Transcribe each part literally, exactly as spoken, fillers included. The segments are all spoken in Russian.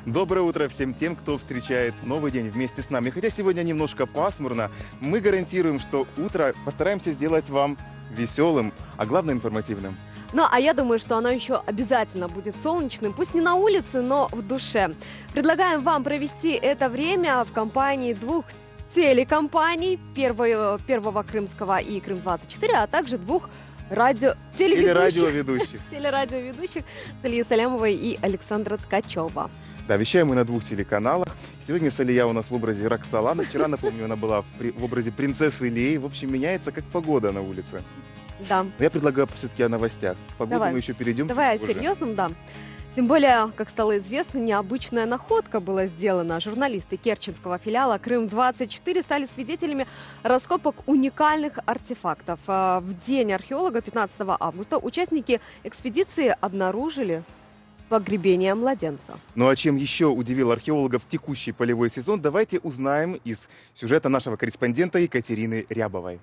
Доброе утро всем тем, кто встречает новый день вместе с нами. Хотя сегодня немножко пасмурно, мы гарантируем, что утро постараемся сделать вам веселым, а главное информативным. Ну, а я думаю, что оно еще обязательно будет солнечным, пусть не на улице, но в душе. Предлагаем вам провести это время в компании двух телекомпаний, первого, первого Крымского и Крым двадцать четыре, а также двух радио... телерадиоведущих. телерадиоведущих Салии Салямовой и Александра Ткачева. Да, вещаем мы на двух телеканалах. Сегодня Салия у нас в образе Роксоланы. Вчера, напомню, она была в, при... в образе принцессы Леи. В общем, меняется как погода на улице. Да. Но я предлагаю все-таки о новостях. Погоду Давай. мы еще перейдем. Давай о серьезном, да. Тем более, как стало известно, необычная находка была сделана. Журналисты керченского филиала Крым двадцать четыре стали свидетелями раскопок уникальных артефактов. В день археолога, пятнадцатого августа, участники экспедиции обнаружили погребение младенца. Ну а чем еще удивил археологов текущий полевой сезон, давайте узнаем из сюжета нашего корреспондента Екатерины Рябовой.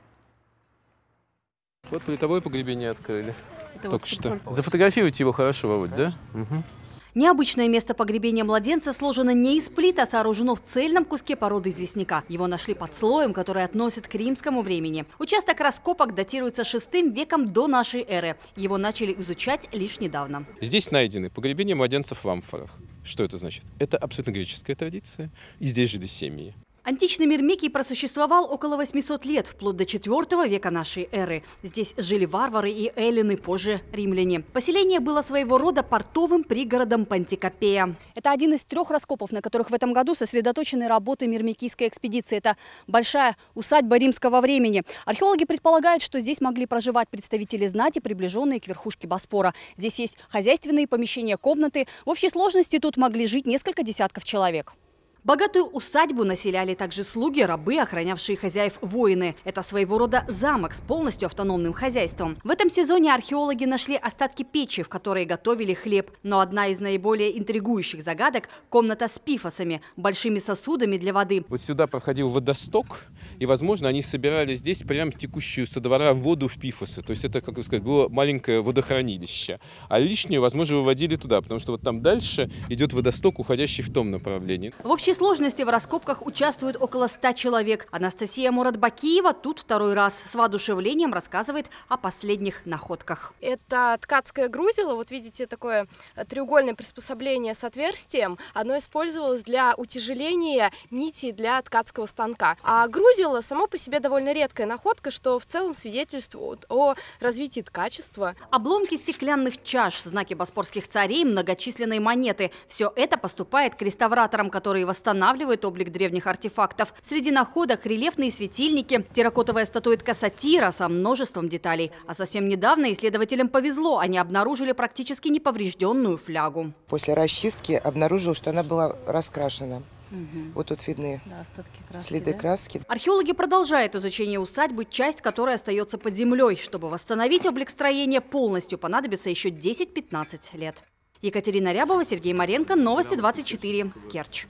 Вот плитовое погребение открыли. Это Только вот что. только... Зафотографируйте его хорошо, Володь, да? Угу. Необычное место погребения младенца сложено не из плит, а сооружено в цельном куске породы известняка. Его нашли под слоем, который относят к римскому времени. Участок раскопок датируется шестым веком до нашей эры. Его начали изучать лишь недавно. Здесь найдены погребения младенцев в амфорах. Что это значит? Это абсолютно греческая традиция. И здесь жили семьи. Античный Мирмикий просуществовал около восьмисот лет, вплоть до четвёртого века нашей эры. Здесь жили варвары и эллины, позже римляне. Поселение было своего рода портовым пригородом Пантикопея. Это один из трех раскопов, на которых в этом году сосредоточены работы Мирмикийской экспедиции. Это большая усадьба римского времени. Археологи предполагают, что здесь могли проживать представители знати, приближенные к верхушке Босфора. Здесь есть хозяйственные помещения, комнаты. В общей сложности тут могли жить несколько десятков человек. Богатую усадьбу населяли также слуги, рабы, охранявшие хозяев воины. Это своего рода замок с полностью автономным хозяйством. В этом сезоне археологи нашли остатки печи, в которой готовили хлеб. Но одна из наиболее интригующих загадок – комната с пифосами, большими сосудами для воды. Вот сюда проходил водосток, и, возможно, они собирали здесь прям текущую со двора воду в пифосы. То есть это, как бы сказать, было маленькое водохранилище. А лишнюю, возможно, выводили туда, потому что вот там дальше идет водосток, уходящий в том направлении. В общей сложности в раскопках участвует около ста человек. Анастасия Муратбакиева тут второй раз с воодушевлением рассказывает о последних находках. Это ткацкое грузило. Вот видите, такое треугольное приспособление с отверстием. Оно использовалось для утяжеления нитей для ткацкого станка. А грузило само по себе довольно редкая находка, что в целом свидетельствует о развитии ткачества. Обломки стеклянных чаш, знаки боспорских царей, многочисленные монеты. Все это поступает к реставраторам, которые восстанавливают Восстанавливает облик древних артефактов. Среди находок рельефные светильники, терракотовая статуэтка сатира со множеством деталей. А совсем недавно исследователям повезло. Они обнаружили практически неповрежденную флягу. После расчистки обнаружил, что она была раскрашена. Угу. Вот тут видны да, остатки краски, следы да? краски. Археологи продолжают изучение усадьбы, часть которой остается под землей. Чтобы восстановить облик строения полностью, понадобится еще десять-пятнадцать лет. Екатерина Рябова, Сергей Маренко, Новости двадцать четыре, Керчь.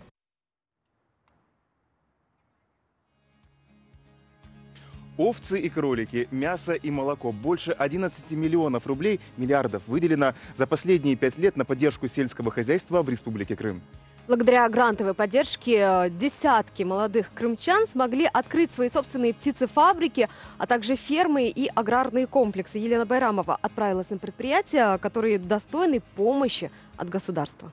Овцы и кролики, мясо и молоко. Больше одиннадцати миллионов рублей, миллиардов, выделено за последние пять лет на поддержку сельского хозяйства в Республике Крым. Благодаря грантовой поддержке десятки молодых крымчан смогли открыть свои собственные птицефабрики, а также фермы и аграрные комплексы. Елена Байрамова отправилась на предприятия, которые достойны помощи от государства.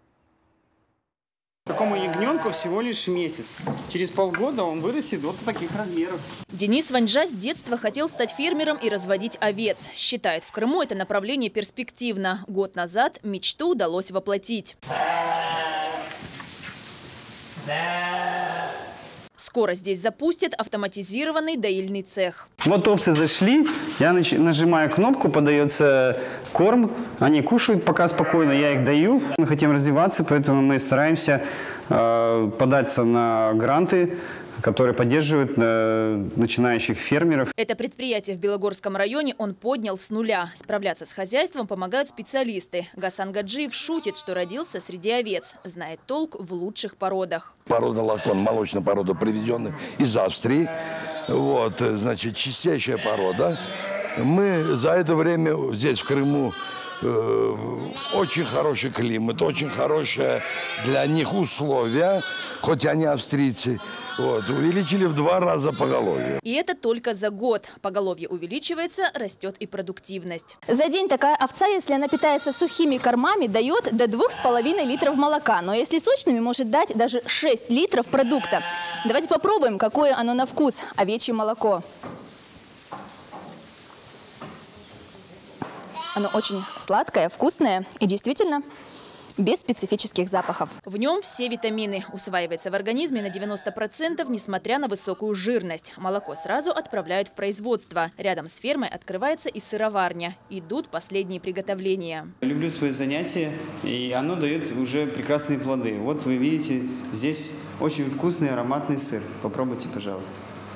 Такому ягненку всего лишь месяц. Через полгода он вырастет вот таких размеров. Денис Ваньжа с детства хотел стать фермером и разводить овец. Считает, в Крыму это направление перспективно. Год назад мечту удалось воплотить. Скоро здесь запустят автоматизированный доильный цех. Вот овцы зашли, я нажимаю кнопку, подается корм, они кушают пока спокойно, я их даю. Мы хотим развиваться, поэтому мы стараемся э, податься на гранты, которые поддерживают э, начинающих фермеров. Это предприятие в Белогорском районе он поднял с нуля. Справляться с хозяйством помогают специалисты. Гасан Гаджиев шутит, что родился среди овец. Знает толк в лучших породах. Порода лакон, молочная порода, приведенная из Австрии. Вот, значит, чистейшая порода. Мы за это время здесь, в Крыму, э, очень хороший климат, очень хорошие для них условия, хоть они австрийцы. Вот, увеличили в два раза поголовье. И это только за год. Поголовье увеличивается, растет и продуктивность. За день такая овца, если она питается сухими кормами, дает до двух с половиной литров молока. Но если сочными, может дать даже шесть литров продукта. Давайте попробуем, какое оно на вкус – овечье молоко. Оно очень сладкое, вкусное и действительно без специфических запахов. В нем все витамины. Усваивается в организме на девяносто процентов, несмотря на высокую жирность. Молоко сразу отправляют в производство. Рядом с фермой открывается и сыроварня. Идут последние приготовления. Люблю свои занятия, и оно дает уже прекрасные плоды. Вот вы видите, здесь очень вкусный ароматный сыр. Попробуйте, пожалуйста.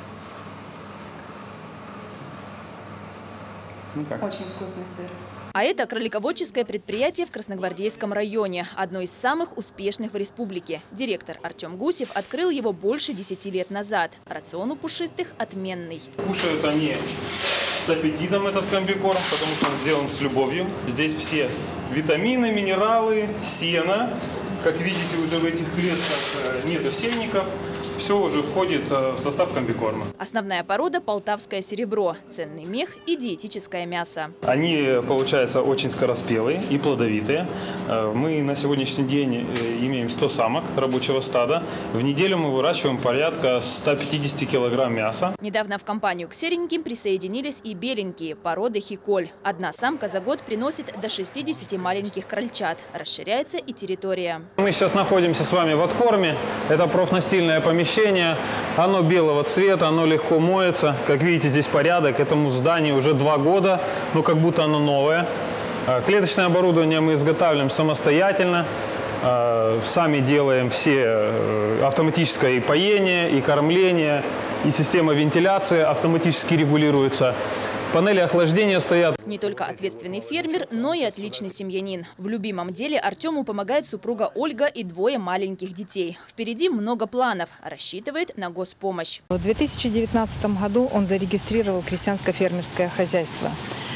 Ну как? Очень вкусный сыр. А это кролиководческое предприятие в Красногвардейском районе. Одно из самых успешных в республике. Директор Артем Гусев открыл его больше десяти лет назад. Рацион у пушистых отменный. Кушают они с аппетитом этот комбикорм, потому что он сделан с любовью. Здесь все витамины, минералы, сено. Как видите, уже в этих клетках нету сельников. Все уже входит в состав комбикорма. Основная порода – полтавское серебро, ценный мех и диетическое мясо. Они, получается, очень скороспелые и плодовитые. Мы на сегодняшний день имеем сто самок рабочего стада. В неделю мы выращиваем порядка ста пятидесяти килограмм мяса. Недавно в компанию к сереньким присоединились и беленькие породы хиколь. Одна самка за год приносит до шестидесяти маленьких крольчат. Расширяется и территория. Мы сейчас находимся с вами в откорме. Это профнастильное помещение. Оно белого цвета, оно легко моется. Как видите, здесь порядок. Этому зданию уже два года, но как будто оно новое. Клеточное оборудование мы изготавливаем самостоятельно. Сами делаем все автоматическое и поение, и кормление, и система вентиляции автоматически регулируется. Панели охлаждения стоят. Не только ответственный фермер, но и отличный семьянин. В любимом деле Артему помогает супруга Ольга и двое маленьких детей. Впереди много планов. Рассчитывает на госпомощь. В две тысячи девятнадцатом году он зарегистрировал крестьянско-фермерское хозяйство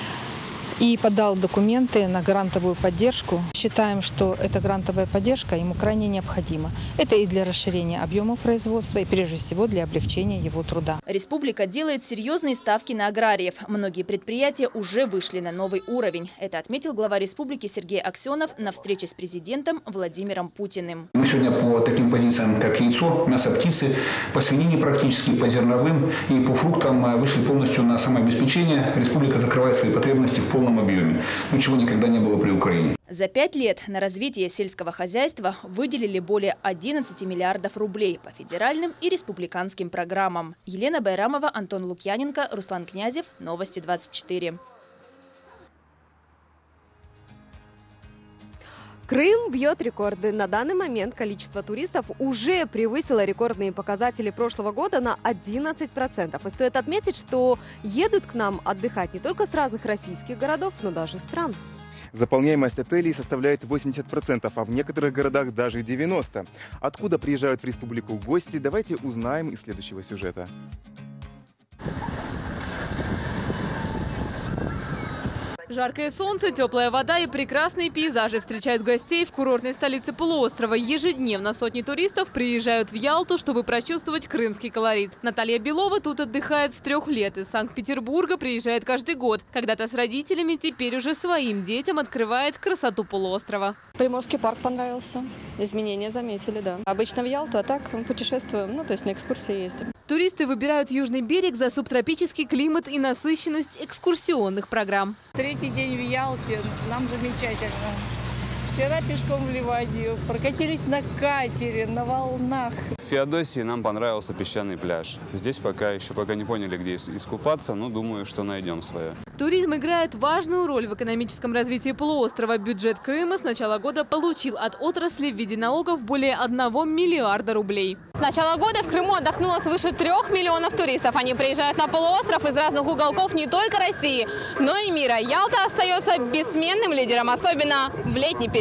и подал документы на грантовую поддержку. Считаем, что эта грантовая поддержка ему крайне необходима. Это и для расширения объема производства, и прежде всего для облегчения его труда. Республика делает серьезные ставки на аграриев. Многие предприятия уже вышли на новый уровень. Это отметил глава республики Сергей Аксенов на встрече с президентом Владимиром Путиным. Мы сегодня по таким позициям, как яйцо, мясо птицы, по свинине практически, по зерновым и по фруктам вышли полностью на самообеспечение. Республика закрывает свои потребности в полном объеме, ну, чего никогда не было при Украине. За пять лет на развитие сельского хозяйства выделили более одиннадцати миллиардов рублей по федеральным и республиканским программам. Елена Байрамова, Антон Лукьяненко, Руслан Князев. Новости двадцать четыре. Крым бьет рекорды. На данный момент количество туристов уже превысило рекордные показатели прошлого года на одиннадцать процентов. И стоит отметить, что едут к нам отдыхать не только с разных российских городов, но даже стран. Заполняемость отелей составляет восемьдесят процентов, а в некоторых городах даже девяносто процентов. Откуда приезжают в республику гости, давайте узнаем из следующего сюжета. Жаркое солнце, теплая вода и прекрасные пейзажи встречают гостей в курортной столице полуострова. Ежедневно сотни туристов приезжают в Ялту, чтобы прочувствовать крымский колорит. Наталья Белова тут отдыхает с трех лет. Из Санкт-Петербурга приезжает каждый год. Когда-то с родителями, теперь уже своим детям открывает красоту полуострова. Приморский парк понравился. Изменения заметили, да. Обычно в Ялту, а так путешествуем, ну то есть на экскурсии ездим. Туристы выбирают южный берег за субтропический климат и насыщенность экскурсионных программ. Третий день в Ялте, нам замечательно. Вчера пешком в Ливадию, прокатились на катере, на волнах. В Феодосии нам понравился песчаный пляж. Здесь пока еще пока не поняли, где искупаться, но думаю, что найдем свое. Туризм играет важную роль в экономическом развитии полуострова. Бюджет Крыма с начала года получил от отрасли в виде налогов более одного миллиарда рублей. С начала года в Крыму отдохнуло свыше трех миллионов туристов. Они приезжают на полуостров из разных уголков не только России, но и мира. Ялта остается бессменным лидером, особенно в летний период.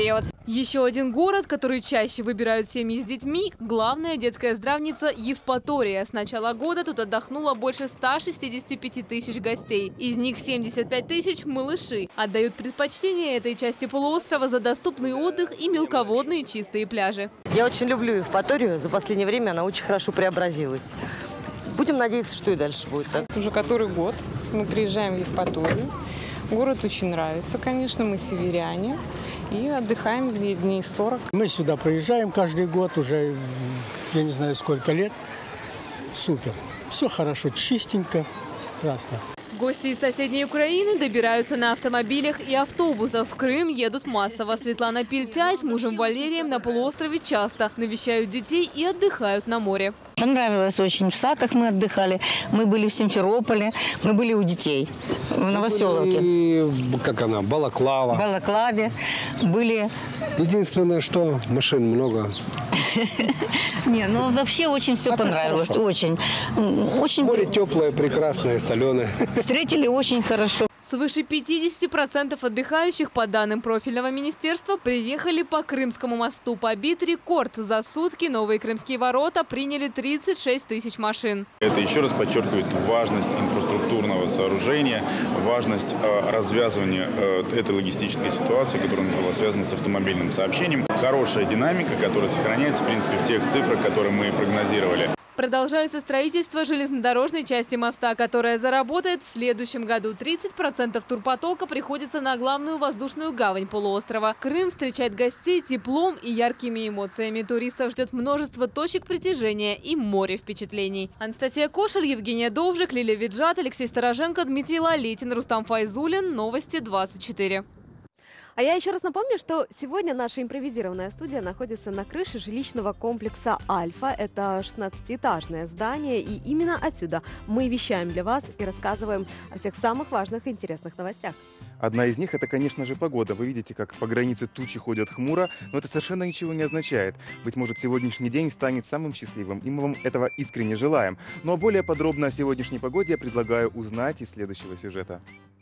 Еще один город, который чаще выбирают семьи с детьми – главная детская здравница Евпатория. С начала года тут отдохнуло больше ста шестидесяти пяти тысяч гостей. Из них семьдесят пять тысяч – малыши. Отдают предпочтение этой части полуострова за доступный отдых и мелководные чистые пляжи. Я очень люблю Евпаторию. За последнее время она очень хорошо преобразилась. Будем надеяться, что и дальше будет так. Уже который год мы приезжаем в Евпаторию. Город очень нравится, конечно, мы северяне. И отдыхаем в ней дней сорок. Мы сюда приезжаем каждый год, уже я не знаю сколько лет. Супер. Все хорошо, чистенько, прекрасно. Гости из соседней Украины добираются на автомобилях и автобусах. В Крым едут массово. Светлана Пильтяй с мужем Валерием на полуострове часто навещают детей и отдыхают на море. Понравилось очень. В Саках мы отдыхали, мы были в Симферополе, мы были у детей в Новоселовке. И как она, Балаклава. В Балаклаве были. Единственное, что машин много. Не, ну вообще очень все понравилось, очень. очень. Море теплое, прекрасное, соленое. Встретили очень хорошо. Свыше пятидесяти процентов отдыхающих, по данным профильного министерства, приехали по Крымскому мосту. Побит рекорд. За сутки новые крымские ворота приняли тридцать шесть тысяч машин. Это еще раз подчеркивает важность инфраструктурного сооружения, важность э, развязывания э, этой логистической ситуации, которая была связана с автомобильным сообщением. Хорошая динамика, которая сохраняется, в принципе, в тех цифрах, которые мы прогнозировали. Продолжается строительство железнодорожной части моста, которая заработает в следующем году. тридцать процентов турпотока приходится на главную воздушную гавань полуострова. Крым встречает гостей теплом и яркими эмоциями. Туристов ждет множество точек притяжения и море впечатлений. Анастасия Кошель, Евгения Довжик, Лилия Виджат, Алексей Стороженко, Дмитрий Лолетин, Рустам Файзулин. Новости двадцать четыре. А я еще раз напомню, что сегодня наша импровизированная студия находится на крыше жилищного комплекса «Альфа». Это шестнадцатиэтажное здание, и именно отсюда мы вещаем для вас и рассказываем о всех самых важных и интересных новостях. Одна из них – это, конечно же, погода. Вы видите, как по границе тучи ходят хмуро, но это совершенно ничего не означает. Быть может, сегодняшний день станет самым счастливым, и мы вам этого искренне желаем. Ну а более подробно о сегодняшней погоде я предлагаю узнать из следующего сюжета.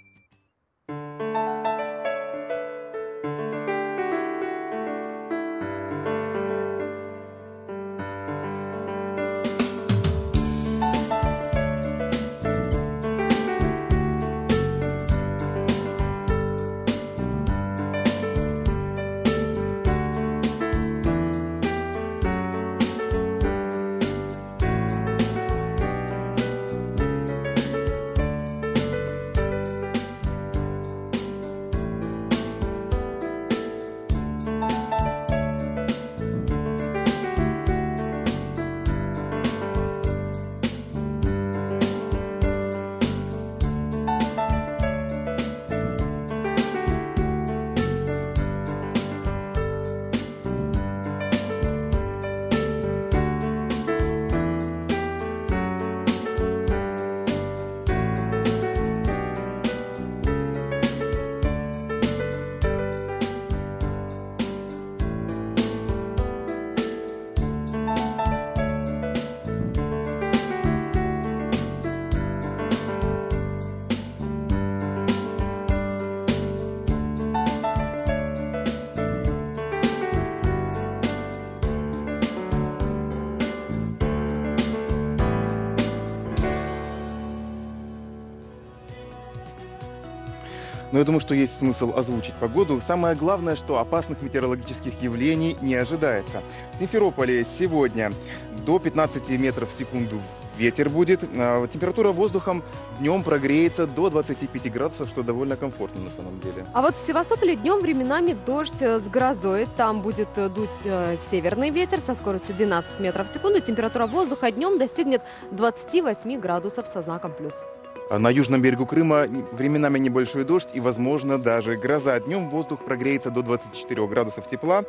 Но я думаю, что есть смысл озвучить погоду. Самое главное, что опасных метеорологических явлений не ожидается. В Симферополе сегодня до пятнадцати метров в секунду ветер будет. Температура воздуха днем прогреется до двадцати пяти градусов, что довольно комфортно на самом деле. А вот в Севастополе днем временами дождь с грозой. Там будет дуть северный ветер со скоростью двенадцать метров в секунду. Температура воздуха днем достигнет двадцати восьми градусов со знаком плюс. На южном берегу Крыма временами небольшой дождь и, возможно, даже гроза. Днем воздух прогреется до двадцати четырёх градусов тепла,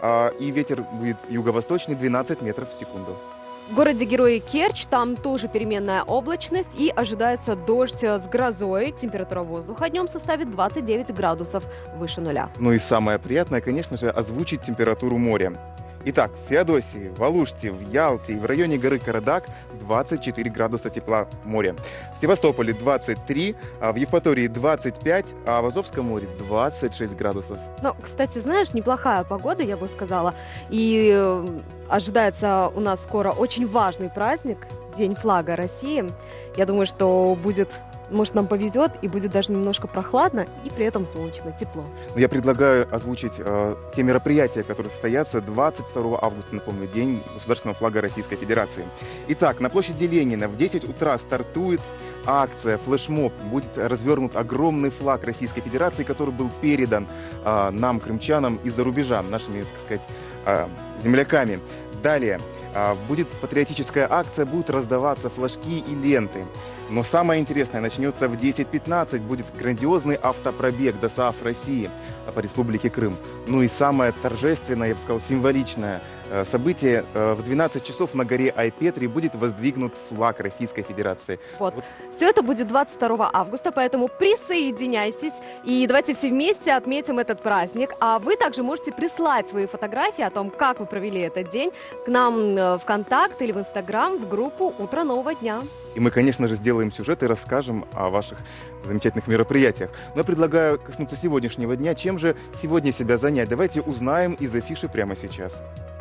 и ветер будет юго-восточный двенадцать метров в секунду. В городе-герое Керчь там тоже переменная облачность и ожидается дождь с грозой. Температура воздуха днем составит двадцать девять градусов выше нуля. Ну и самое приятное, конечно же, озвучить температуру моря. Итак, в Феодосии, в Алуште, в Ялте и в районе горы Карадак двадцать четыре градуса тепла моря. В Севастополе двадцать три, а в Евпатории двадцать пять, а в Азовском море двадцать шесть градусов. Ну, кстати, знаешь, неплохая погода, я бы сказала. И э, ожидается у нас скоро очень важный праздник, День флага России. Я думаю, что будет... Может, нам повезет, и будет даже немножко прохладно, и при этом солнечно, тепло. Я предлагаю озвучить э, те мероприятия, которые состоятся двадцать второго августа, напомню, День государственного флага Российской Федерации. Итак, на площади Ленина в десять утра стартует акция, флешмоб. Будет развернут огромный флаг Российской Федерации, который был передан э, нам, крымчанам, из-за рубежа, нашими, так сказать, э, земляками. Далее э, будет патриотическая акция, будут раздаваться флажки и ленты. Но самое интересное начнется в десять пятнадцать. Будет грандиозный автопробег ДОСААФ России по Республике Крым. Ну и самое торжественное, я бы сказал, символичное событие. В двенадцать часов на горе Айпетри будет воздвигнут флаг Российской Федерации. Вот. Вот. Все это будет двадцать второго августа, поэтому присоединяйтесь. И давайте все вместе отметим этот праздник. А вы также можете прислать свои фотографии о том, как вы провели этот день, к нам в ВКонтакт или в Инстаграм, в группу «Утро нового дня». И мы, конечно же, сделаем сюжет и расскажем о ваших замечательных мероприятиях. Но я предлагаю коснуться сегодняшнего дня. Чем же сегодня себя занять? Давайте узнаем из афиши прямо сейчас.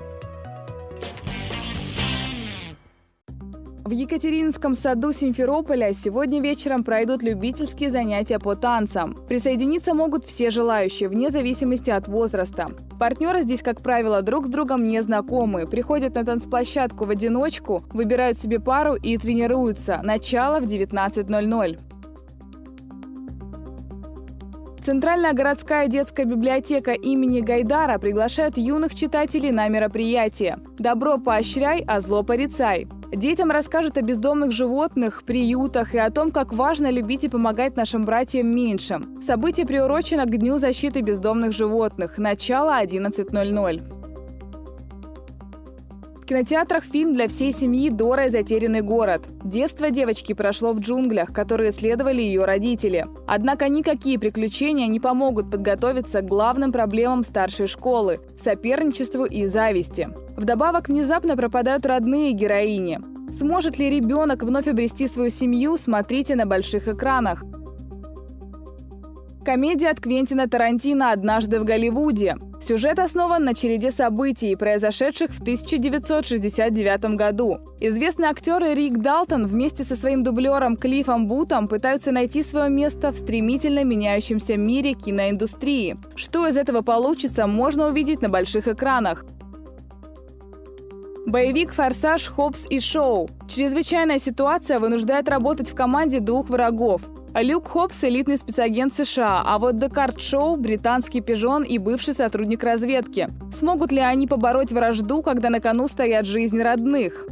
В Екатерининском саду Симферополя сегодня вечером пройдут любительские занятия по танцам. Присоединиться могут все желающие, вне зависимости от возраста. Партнеры здесь, как правило, друг с другом не знакомы. Приходят на танцплощадку в одиночку, выбирают себе пару и тренируются. Начало в девятнадцать ноль ноль. Центральная городская детская библиотека имени Гайдара приглашает юных читателей на мероприятие «Добро поощряй, а зло порицай». Детям расскажут о бездомных животных, приютах и о том, как важно любить и помогать нашим братьям меньшим. Событие приурочено к Дню защиты бездомных животных. Начало одиннадцать ноль ноль. В кинотеатрах фильм для всей семьи «Дора и затерянный город». Детство девочки прошло в джунглях, которые исследовали ее родители. Однако никакие приключения не помогут подготовиться к главным проблемам старшей школы – соперничеству и зависти. Вдобавок внезапно пропадают родные героини. Сможет ли ребенок вновь обрести свою семью, смотрите на больших экранах. Комедия от Квентина Тарантино «Однажды в Голливуде». Сюжет основан на череде событий, произошедших в тысяча девятьсот шестьдесят девятом году. Известный актер Рик Далтон вместе со своим дублером Клиффом Бутом пытаются найти свое место в стремительно меняющемся мире киноиндустрии. Что из этого получится, можно увидеть на больших экранах. Боевик «Форсаж. Хоббс и Шоу». Чрезвычайная ситуация вынуждает работать в команде двух врагов. Люк Хоббс – элитный спецагент США, а вот Декарт Шоу – британский пижон и бывший сотрудник разведки. Смогут ли они побороть вражду, когда на кону стоят жизнь родных?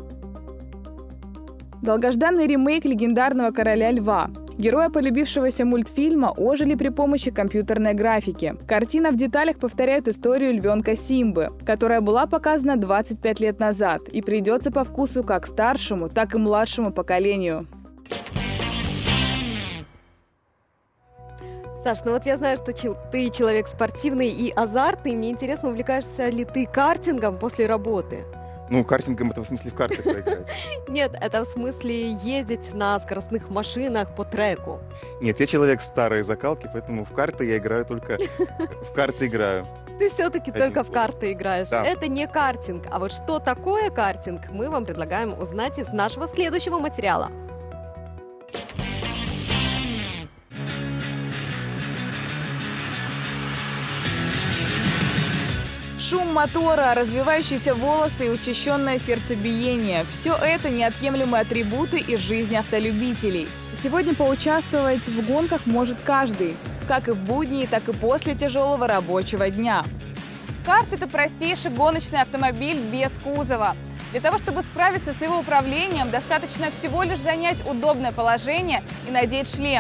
Долгожданный ремейк легендарного «Короля льва». Герои полюбившегося мультфильма ожили при помощи компьютерной графики. Картина в деталях повторяет историю львенка Симбы, которая была показана двадцать пять лет назад и придется по вкусу как старшему, так и младшему поколению. Саш, ну вот я знаю, что ты человек спортивный и азартный. Мне интересно, увлекаешься ли ты картингом после работы? Ну, картингом это в смысле в карты поиграть? Нет, это в смысле ездить на скоростных машинах по треку. Нет, я человек старой закалки, поэтому в карты я играю только... В карты играю. Ты все-таки только в карты играешь. Да. Это не картинг. А вот что такое картинг, мы вам предлагаем узнать из нашего следующего материала. Шум мотора, развивающиеся волосы и учащенное сердцебиение – все это неотъемлемые атрибуты из жизни автолюбителей. Сегодня поучаствовать в гонках может каждый, как и в будни, так и после тяжелого рабочего дня. Карт – это простейший гоночный автомобиль без кузова. Для того, чтобы справиться с его управлением, достаточно всего лишь занять удобное положение и надеть шлем.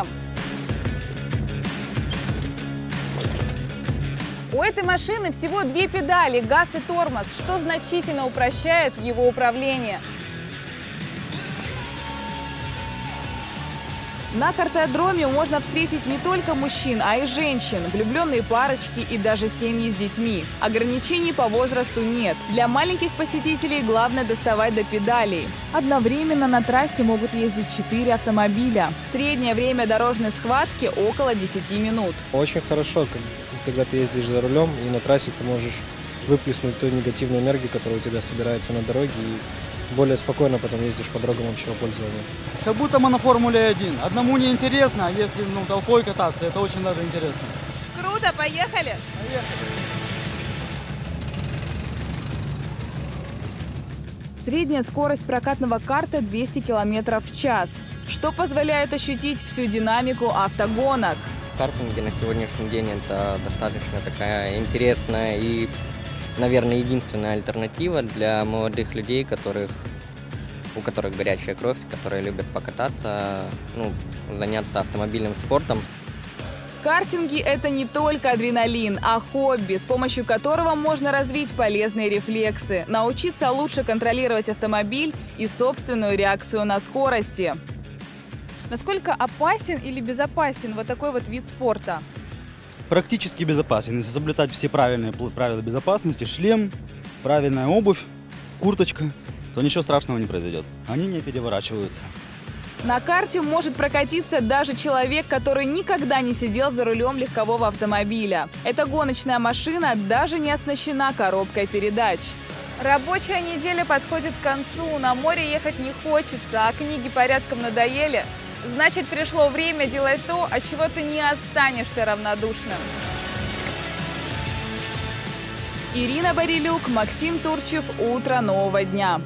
У этой машины всего две педали – газ и тормоз, что значительно упрощает его управление. На картодроме можно встретить не только мужчин, а и женщин, влюбленные парочки и даже семьи с детьми. Ограничений по возрасту нет. Для маленьких посетителей главное доставать до педалей. Одновременно на трассе могут ездить четыре автомобиля. Среднее время дорожной схватки около десяти минут. Очень хорошо, когда ты ездишь за рулем и на трассе ты можешь выплеснуть ту негативную энергию, которая у тебя собирается на дороге, и более спокойно потом ездишь по дорогам общего пользования. Как будто мы на Формуле один. Одному не интересно, а если ну, толпой кататься, это очень даже интересно. Круто, поехали! Поехали! Средняя скорость прокатного карта двести километров в час, что позволяет ощутить всю динамику автогонок. Картинги на сегодняшний день это достаточно такая интересная и, наверное, единственная альтернатива для молодых людей, которых, у которых горячая кровь, которые любят покататься, ну, заняться автомобильным спортом. Картинги – это не только адреналин, а хобби, с помощью которого можно развить полезные рефлексы, научиться лучше контролировать автомобиль и собственную реакцию на скорости. Насколько опасен или безопасен вот такой вот вид спорта? Практически безопасен. Если соблюдать все правильные правила безопасности, шлем, правильная обувь, курточка, то ничего страшного не произойдет. Они не переворачиваются. На карте может прокатиться даже человек, который никогда не сидел за рулем легкового автомобиля. Эта гоночная машина даже не оснащена коробкой передач. Рабочая неделя подходит к концу, на море ехать не хочется, а книги порядком надоели. Значит, пришло время делать то, от чего ты не останешься равнодушным. Ирина Борилюк, Максим Турчев. Утро нового дня.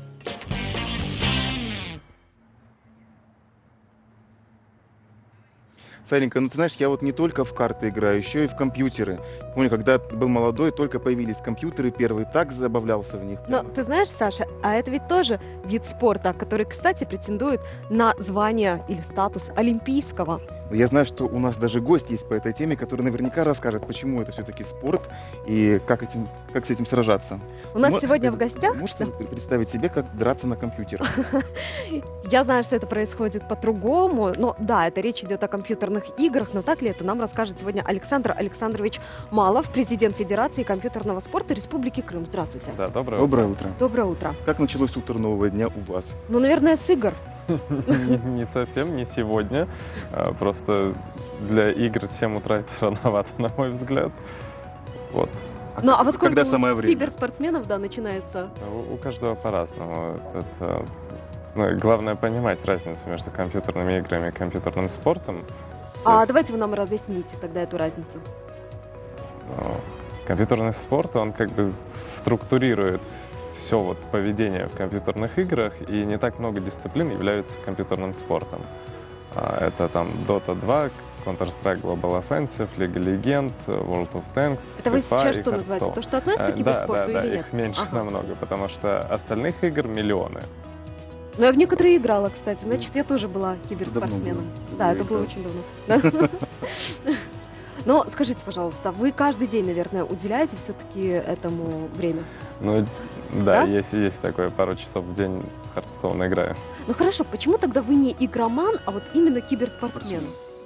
Саренька, ну ты знаешь, я вот не только в карты играю, еще и в компьютеры. Помню, когда был молодой, только появились компьютеры первые, так забавлялся в них. Но ты знаешь, Саша, а это ведь тоже вид спорта, который, кстати, претендует на звание или статус олимпийского. Я знаю, что у нас даже гость есть по этой теме, который наверняка расскажет, почему это все-таки спорт и как, этим, как с этим сражаться. У нас Мо- сегодня в гостях... Можете представить себе, как драться на компьютере? Я знаю, что это происходит по-другому, но да, это речь идет о компьютерных играх, но так ли это, нам расскажет сегодня Александр Александрович Малов, президент Федерации компьютерного спорта Республики Крым. Здравствуйте. Да, доброе, доброе утро. Доброе утро. Как началось утро нового дня у вас? Ну, наверное, с игр. Не совсем, не сегодня. Просто для игр семь утра это рановато, на мой взгляд. Вот. Ну, а во сколько Когда самое время? Киберспортсменов, да, начинается? У, у каждого по-разному. Это, ну, главное понимать разницу между компьютерными играми и компьютерным спортом. А есть, давайте вы нам разъясните тогда эту разницу. Ну, компьютерный спорт, он как бы структурирует все вот поведение в компьютерных играх, и не так много дисциплин являются компьютерным спортом. Это там Дота два, Counter-Strike Global Offensive, League of Legends, World of Tanks, Это вы FIFA сейчас и что Hearthstone. называете? То, что относится к киберспорту да, да, или да, нет? их меньше Ага. намного, потому что остальных игр миллионы. Ну, я в некоторые играла, кстати. Значит, я тоже была киберспортсменом. Да, Я это было играл. очень давно. Но скажите, пожалуйста, вы каждый день, наверное, уделяете все-таки этому время? Ну, да, Да? Есть, есть такое, пару часов в день в Hearthstone играю. Ну хорошо, почему тогда вы не игроман, а вот именно киберспортсмен?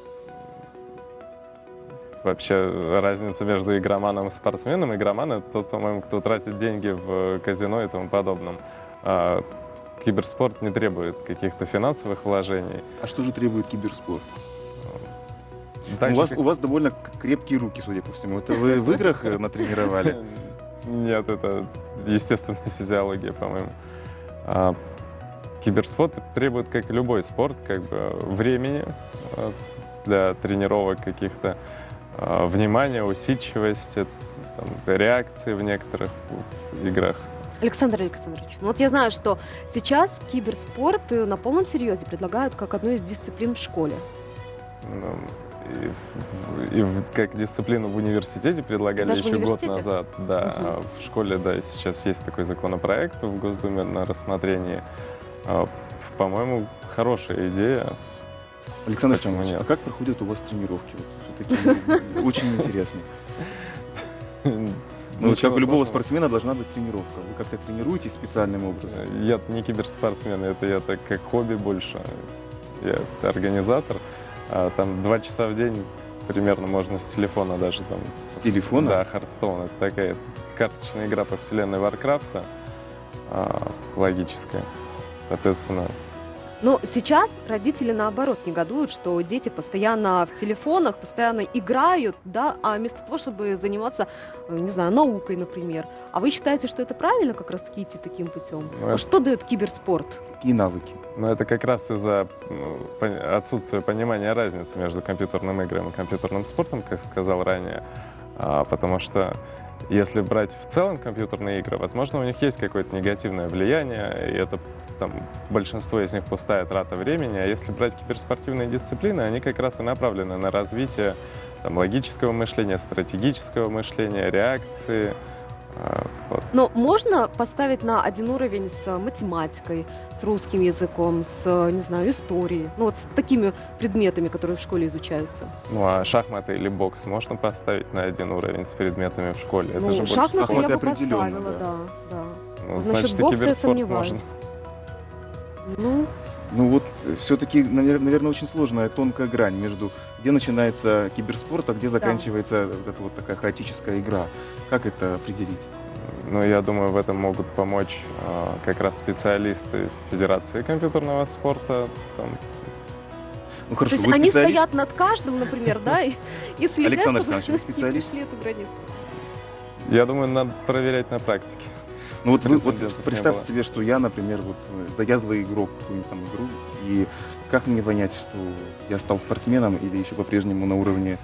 Вообще разница между игроманом и спортсменом. Игроман — это тот, по-моему, кто тратит деньги в казино и тому подобном. А киберспорт не требует каких-то финансовых вложений. А что же требует киберспорт? Так у, же, вас, как- у вас довольно крепкие руки, судя по всему. Это вы в играх э, натренировали? Нет, это естественная физиология, по-моему. А киберспорт требует, как и любой спорт, как бы времени а, для тренировок каких-то, а, внимания, усидчивости, там, реакции в некоторых играх. Александр Александрович, ну вот я знаю, что сейчас киберспорт э, на полном серьезе предлагают как одну из дисциплин в школе. Ну, и, в- и в- как дисциплину в университете предлагали Даже в еще год университете? назад. Да, а в школе, да, сейчас есть такой законопроект в Госдуме на рассмотрении. А, в- По-моему, хорошая идея. Александр Почему Александрович, нет? а как проходят у вас тренировки? Вот, все-таки очень интересно. Ну, вот как Ничего у любого сложного. спортсмена должна быть тренировка. Вы как-то тренируетесь специальным образом? Я не киберспортсмен, это я так как хобби больше. я организатор. А, там два часа в день примерно можно с телефона даже там. С телефона? Да, Hearthstone. Это такая карточная игра по вселенной Варкрафта, а, логическая, соответственно. Но сейчас родители, наоборот, негодуют, что дети постоянно в телефонах, постоянно играют, да, а вместо того, чтобы заниматься, не знаю, наукой, например. А вы считаете, что это правильно как раз-таки идти таким путем? Ну, а это... Что дает киберспорт? Какие навыки? Ну, это как раз из-за ну, отсутствия понимания разницы между компьютерным играми и компьютерным спортом, как сказал ранее. А, потому что если брать в целом компьютерные игры, возможно, у них есть какое-то негативное влияние, и это там, большинство из них пустая трата времени. А если брать киберспортивные дисциплины, они как раз и направлены на развитие там, логического мышления, стратегического мышления, реакции. Вот. Но можно поставить на один уровень с математикой, с русским языком, с, не знаю, историей, ну вот с такими предметами, которые в школе изучаются. Ну а шахматы или бокс можно поставить на один уровень с предметами в школе? Ну, это же шахматы больше я бы поставила, да, да. да. Ну, вот значит, насчет бокса я сомневаюсь. Можно. Ну... Ну вот все-таки, наверное, очень сложная тонкая грань между где начинается киберспорт, а где заканчивается да. вот эта вот такая хаотическая игра. Как это определить? Ну, я думаю, в этом могут помочь э, как раз специалисты Федерации компьютерного спорта. Там. Ну, хорошо, То есть они специалист... стоят над каждым, например, да, и, и следят, Александр чтобы Александрович, вы специалист? эту границу. Я думаю, надо проверять на практике. Ну вот вы вот представьте себе, что я, например, вот заядлый игрок в какую-нибудь там игру, и как мне понять, что я стал спортсменом или еще по-прежнему на уровне?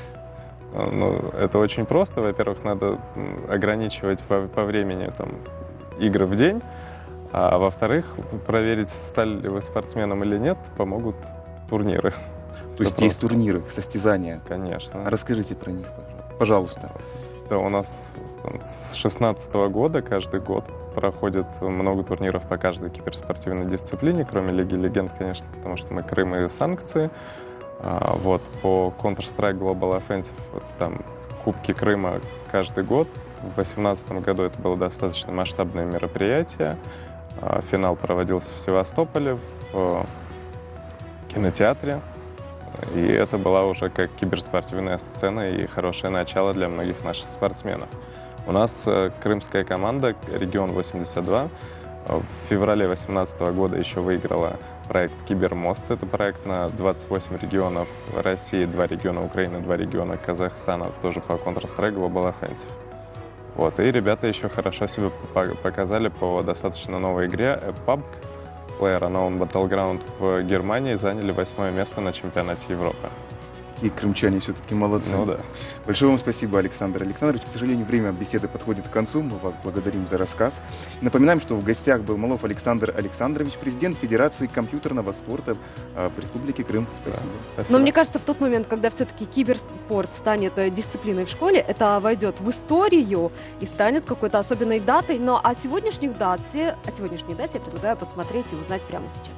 Ну, это очень просто. Во-первых, надо ограничивать по, по времени там, игры в день, а во-вторых, проверить, стали ли вы спортсменом или нет, помогут турниры. То есть есть турниры, состязания? Конечно. А расскажите про них, пожалуйста. Да, у нас там, с шестнадцатого года каждый год проходит много турниров по каждой киберспортивной дисциплине, кроме Лиги Легенд, конечно, потому что мы Крым и санкции. А, вот, по Counter-Strike Global Offensive там Кубки Крыма каждый год. В две тысячи восемнадцатом году это было достаточно масштабное мероприятие. А, финал проводился в Севастополе, в кинотеатре. И это была уже как киберспортивная сцена и хорошее начало для многих наших спортсменов. У нас э, крымская команда «Регион восемьдесят два» в феврале две тысячи восемнадцатого года еще выиграла проект «Кибермост». Это проект на двадцать восемь регионов России, два региона Украины, два региона Казахстана, тоже по Counter-Strike Global Offensive. Вот. И ребята еще хорошо себя показали по достаточно новой игре пабг. PlayerUnknown Battleground в Германии заняли восьмое место на чемпионате Европы. И крымчане все-таки молодцы. Ну да. Большое вам спасибо, Александр Александрович. К сожалению, время беседы подходит к концу. Мы вас благодарим за рассказ. Напоминаем, что в гостях был Малов Александр Александрович, президент Федерации компьютерного спорта в Республике Крым. Спасибо. Да, спасибо. Но мне кажется, в тот момент, когда все-таки киберспорт станет дисциплиной в школе, это войдет в историю и станет какой-то особенной датой. Но о сегодняшних дате, о сегодняшней дате я предлагаю посмотреть и узнать прямо сейчас.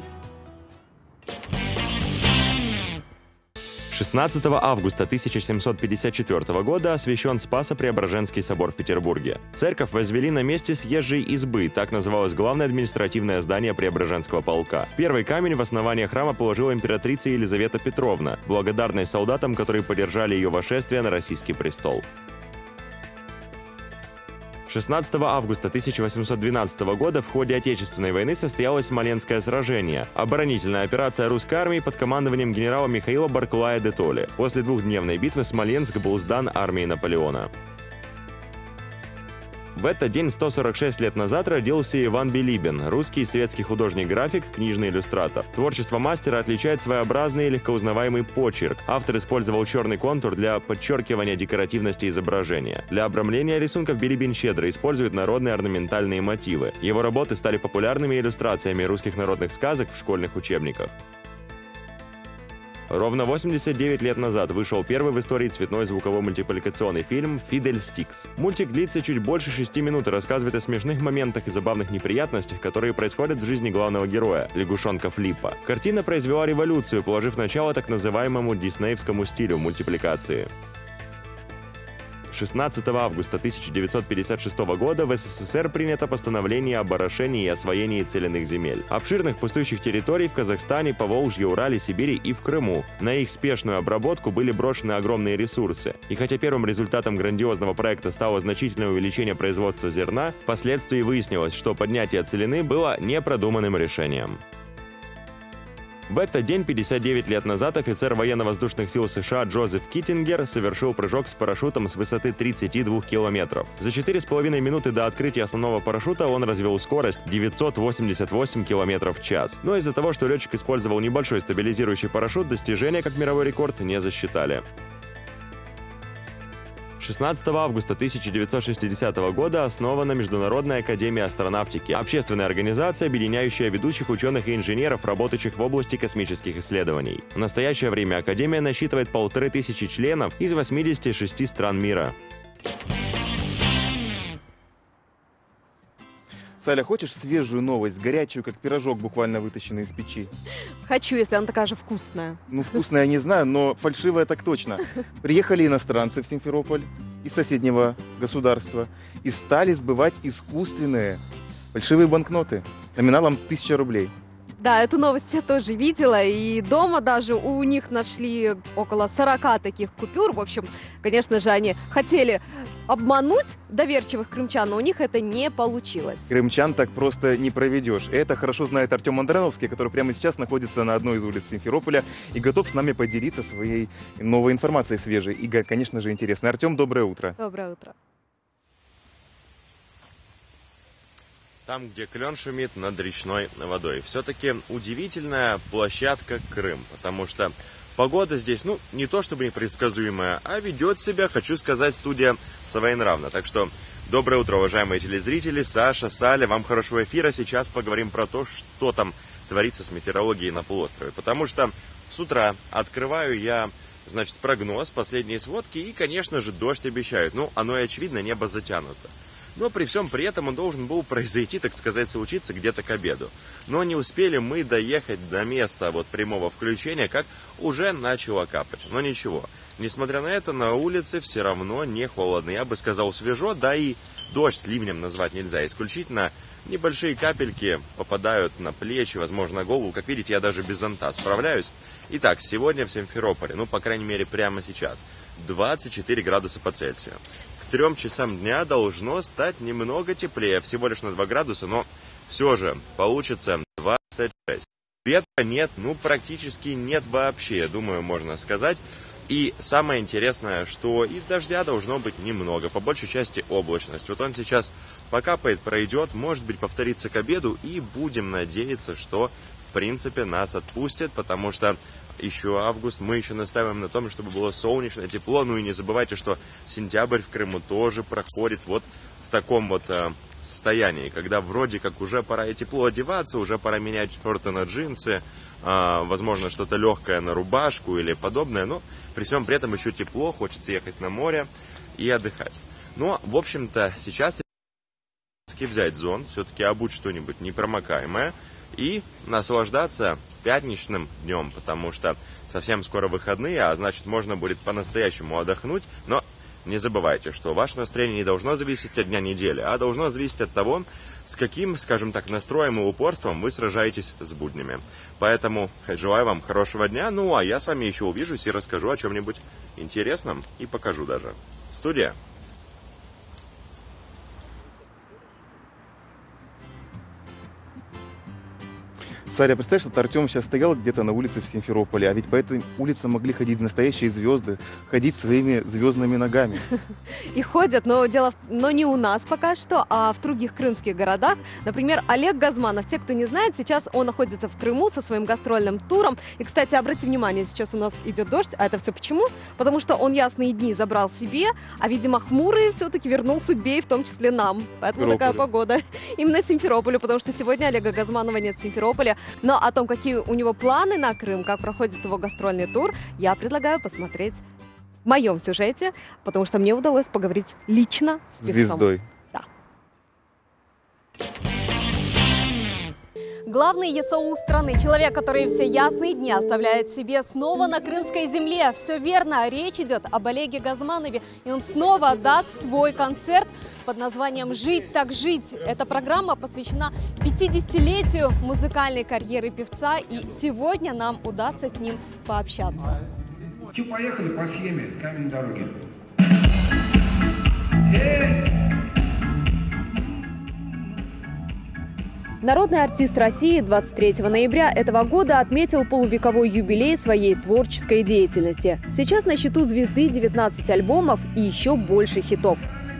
шестнадцатого августа тысяча семьсот пятьдесят четвёртого года освящен Спасо-Преображенский собор в Петербурге. Церковь возвели на месте съезжей избы, так называлось главное административное здание Преображенского полка. Первый камень в основание храма положила императрица Елизавета Петровна, благодарность солдатам, которые поддержали ее вошествие на российский престол. шестнадцатого августа тысяча восемьсот двенадцатого года в ходе Отечественной войны состоялось Смоленское сражение. Оборонительная операция русской армии под командованием генерала Михаила Барклая де Толли. После двухдневной битвы Смоленск был сдан армии Наполеона. В этот день сто сорок шесть лет назад родился Иван Билибин, русский и светский художник-график, книжный иллюстратор. Творчество мастера отличает своеобразный и легкоузнаваемый почерк. Автор использовал черный контур для подчеркивания декоративности изображения. Для обрамления рисунков Билибин щедро использует народные орнаментальные мотивы. Его работы стали популярными иллюстрациями русских народных сказок в школьных учебниках. Ровно восемьдесят девять лет назад вышел первый в истории цветной звуковой мультипликационный фильм «Фидельстикс». Мультик длится чуть больше шести минут и рассказывает о смешных моментах и забавных неприятностях, которые происходят в жизни главного героя – лягушонка Флиппа. Картина произвела революцию, положив начало так называемому диснеевскому стилю мультипликации. шестнадцатого августа тысяча девятьсот пятьдесят шестого года в СССР принято постановление об орошении и освоении целинных земель. Обширных пустующих территорий в Казахстане, Поволжье, Урале, Сибири и в Крыму. На их спешную обработку были брошены огромные ресурсы. И хотя первым результатом грандиозного проекта стало значительное увеличение производства зерна, впоследствии выяснилось, что поднятие целины было непродуманным решением. В этот день, пятьдесят девять лет назад, офицер военно-воздушных сил США Джозеф Киттингер совершил прыжок с парашютом с высоты тридцати двух километров. За четыре с половиной минуты до открытия основного парашюта он развил скорость девятьсот восемьдесят восемь километров в час. Но из-за того, что летчик использовал небольшой стабилизирующий парашют, достижения как мировой рекорд не засчитали. шестнадцатого августа тысяча девятьсот шестидесятого года основана Международная академия астронавтики, общественная организация, объединяющая ведущих ученых и инженеров, работающих в области космических исследований. В настоящее время академия насчитывает полторы тысячи членов из восьмидесяти шести стран мира. Саля, хочешь свежую новость, горячую, как пирожок, буквально вытащенный из печи? Хочу, если она такая же вкусная. Ну, вкусная я не знаю, но фальшивая так точно. Приехали иностранцы в Симферополь из соседнего государства и стали сбывать искусственные фальшивые банкноты номиналом тысяча рублей. Да, эту новость я тоже видела, и дома даже у них нашли около сорока таких купюр. В общем, конечно же, они хотели обмануть доверчивых крымчан, но у них это не получилось. Крымчан так просто не проведешь. Это хорошо знает Артем Андроновский, который прямо сейчас находится на одной из улиц Симферополя и готов с нами поделиться своей новой информацией свежей и, конечно же, интересной. Артем, доброе утро. Доброе утро. Там, где клен шумит над речной водой. Все-таки удивительная площадка Крым, потому что погода здесь, ну, не то чтобы непредсказуемая, а ведет себя, хочу сказать, студия своенравно. Так что доброе утро, уважаемые телезрители. Саша, Саля, вам хорошего эфира. Сейчас поговорим про то, что там творится с метеорологией на полуострове. Потому что с утра открываю я, значит, прогноз, последние сводки, и, конечно же, дождь обещают. Ну, оно и очевидно, небо затянуто. Но при всем при этом он должен был произойти, так сказать, случиться где-то к обеду. Но не успели мы доехать до места вот прямого включения, как уже начало капать. Но ничего, несмотря на это, на улице все равно не холодно. Я бы сказал, свежо, да и дождь ливнем назвать нельзя. Исключительно небольшие капельки попадают на плечи, возможно, на голову. Как видите, я даже без зонта справляюсь. Итак, сегодня в Симферополе, ну, по крайней мере, прямо сейчас, двадцать четыре градуса по Цельсию. К трем часам дня должно стать немного теплее, всего лишь на два градуса, но все же получится двадцать шесть. Ветра нет, ну практически нет вообще, я думаю, можно сказать. И самое интересное, что и дождя должно быть немного, по большей части облачность. Вот он сейчас покапает, пройдет, может быть, повторится к обеду, и будем надеяться, что в принципе нас отпустят, потому что еще август, мы еще настаиваем на том, чтобы было солнечно, тепло. Ну и не забывайте, что сентябрь в Крыму тоже проходит вот в таком вот э, состоянии, когда вроде как уже пора и тепло одеваться, уже пора менять шорты на джинсы, э, возможно, что-то легкое на рубашку или подобное, но при всем при этом еще тепло, хочется ехать на море и отдыхать. Но, в общем-то, сейчас все-таки взять зонт, все-таки обуть что-нибудь непромокаемое, и наслаждаться пятничным днем, потому что совсем скоро выходные, а значит, можно будет по-настоящему отдохнуть. Но не забывайте, что ваше настроение не должно зависеть от дня недели, а должно зависеть от того, с каким, скажем так, настроем и упорством вы сражаетесь с буднями. Поэтому желаю вам хорошего дня, ну а я с вами еще увижусь и расскажу о чем-нибудь интересном и покажу даже. Студия. Саря, представляешь, что Артем сейчас стоял где-то на улице в Симферополе, а ведь по этой улице могли ходить настоящие звезды, ходить своими звездными ногами. И ходят, но дело, в... но не у нас пока что, а в других крымских городах. Например, Олег Газманов, те, кто не знает, сейчас он находится в Крыму со своим гастрольным туром. И, кстати, обратите внимание, сейчас у нас идет дождь, а это все почему? Потому что он ясные дни забрал себе, а, видимо, хмурый все-таки вернул судьбе, и в том числе нам. Поэтому такая погода. Именно Симферополю, потому что сегодня Олега Газманова нет в Симферополе. Но о том, какие у него планы на Крым, как проходит его гастрольный тур, я предлагаю посмотреть в моем сюжете, потому что мне удалось поговорить лично с певцом. Звездой. Да. Главный ЕСАУЛ страны, человек, который все ясные дни оставляет себе снова на крымской земле. Все верно, речь идет об Олеге Газманове, и он снова даст свой концерт под названием «Жить так жить». Эта программа посвящена пятидесятилетию музыкальной карьеры певца, и сегодня нам удастся с ним пообщаться. Че, поехали по схеме камень дороги. Народный артист России двадцать третьего ноября этого года отметил полувековой юбилей своей творческой деятельности. Сейчас на счету звезды девятнадцать альбомов и еще больше хитов.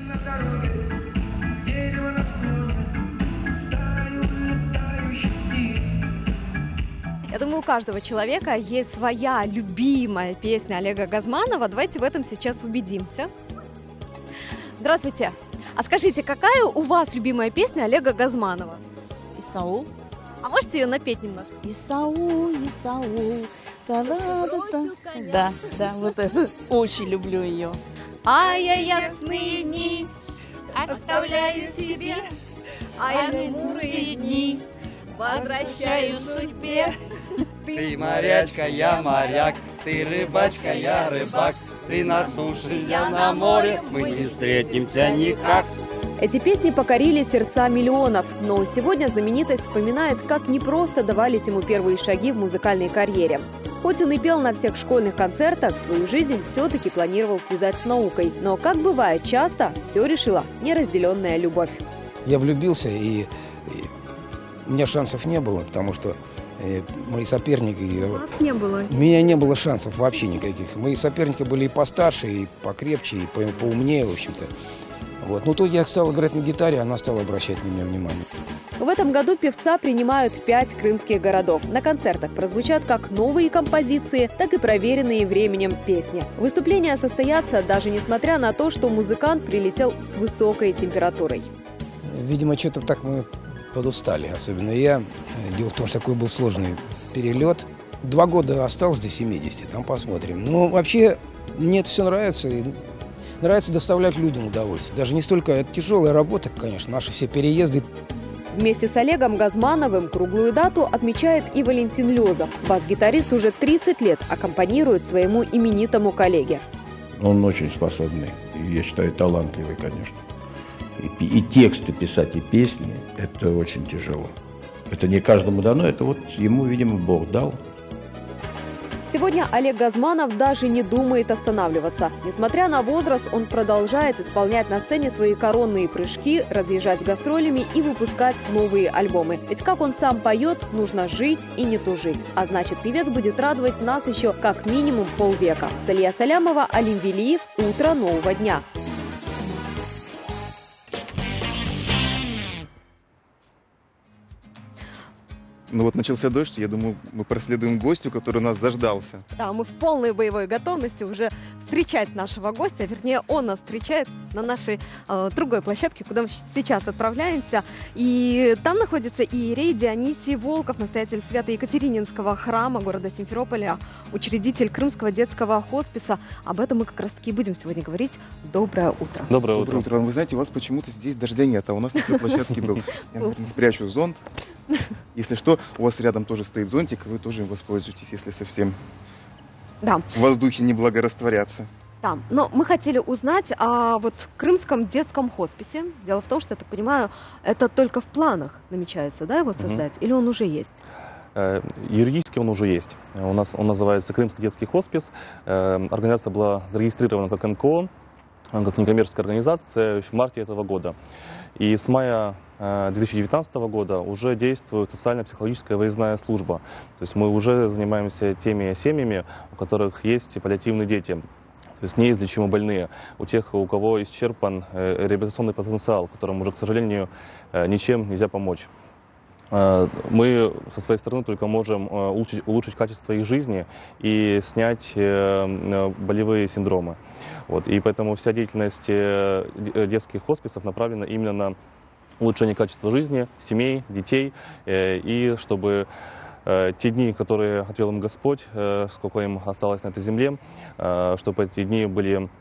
Я думаю, у каждого человека есть своя любимая песня Олега Газманова. Давайте в этом сейчас убедимся. Здравствуйте. А скажите, какая у вас любимая песня Олега Газманова? Исаул. А можете ее напеть немножко? Исаул, Исаул. Та-да-да-да. Да, да, вот это. Очень люблю ее. А я ясные дни оставляю себе, а я хмурые дни возвращаю судьбе. Ты морячка, я моряк, ты рыбачка, я рыбак, ты на суше, я на море, мы не встретимся никак. Эти песни покорили сердца миллионов, но сегодня знаменитость вспоминает, как непросто давались ему первые шаги в музыкальной карьере. Хоть он и пел на всех школьных концертах, свою жизнь все-таки планировал связать с наукой. Но, как бывает часто, все решила неразделенная любовь. Я влюбился, и, и у меня шансов не было, потому что э, мои соперники... У вас не было? У меня не было шансов вообще никаких. Мои соперники были и постарше, и покрепче, и по, поумнее, в общем-то. Вот. Ну, тут я стал играть на гитаре, она стала обращать на меня внимание. В этом году певца принимают пять крымских городов. На концертах прозвучат как новые композиции, так и проверенные временем песни. Выступления состоятся даже несмотря на то, что музыкант прилетел с высокой температурой. Видимо, что-то так мы подустали, особенно я. Дело в том, что такой был сложный перелет. Два года осталось до семидесяти, там посмотрим. Но вообще мне это все нравится. И нравится доставлять людям удовольствие. Даже не столько это тяжелая работа, конечно, наши все переезды. Вместе с Олегом Газмановым круглую дату отмечает и Валентин Лёзов. Бас-гитарист уже тридцать лет аккомпанирует своему именитому коллеге. Он очень способный, я считаю, талантливый, конечно. И, и тексты писать, и песни – это очень тяжело. Это не каждому дано, это вот ему, видимо, Бог дал. Сегодня Олег Газманов даже не думает останавливаться. Несмотря на возраст, он продолжает исполнять на сцене свои коронные прыжки, разъезжать гастролями и выпускать новые альбомы. Ведь, как он сам поет, нужно жить и не тужить. А значит, певец будет радовать нас еще как минимум полвека. Салия Салямова, Алим Велиев. Утро нового дня. Ну вот начался дождь, я думаю, мы проследуем гостю, который нас заждался. Да, мы в полной боевой готовности уже встречать нашего гостя, вернее, он нас встречает на нашей э, другой площадке, куда мы сейчас отправляемся. И там находится иерей Дионисий Волков, настоятель Свято-Екатерининского храма города Симферополя, учредитель Крымского детского хосписа. Об этом мы как раз-таки будем сегодня говорить. Доброе утро. Доброе утро. Доброе утро. Вы знаете, у вас почему-то здесь дождя нет, а у нас на той площадке был. Я, наверное, спрячу зонт. Если что, у вас рядом тоже стоит зонтик, вы тоже им воспользуетесь, если совсем да. в воздухе неблаго растворяться. Да, но мы хотели узнать о вот Крымском детском хосписе. Дело в том, что, я так понимаю, это только в планах намечается, да, его создать, mm-hmm. или он уже есть? Юридически он уже есть. У нас он называется Крымский детский хоспис. Организация была зарегистрирована как эн ка о, как некоммерческая организация еще в марте этого года. И с мая две тысячи девятнадцатого года уже действует социально-психологическая выездная служба. То есть мы уже занимаемся теми семьями, у которых есть паллиативные дети, то есть неизлечимо больные, у тех, у кого исчерпан реабилитационный потенциал, которым уже, к сожалению, ничем нельзя помочь. Мы со своей стороны только можем улучшить, улучшить качество их жизни и снять болевые синдромы. Вот. И поэтому вся деятельность детских хосписов направлена именно на улучшение качества жизни семей, детей, и чтобы те дни, которые отвел им Господь, сколько им осталось на этой земле, чтобы эти дни были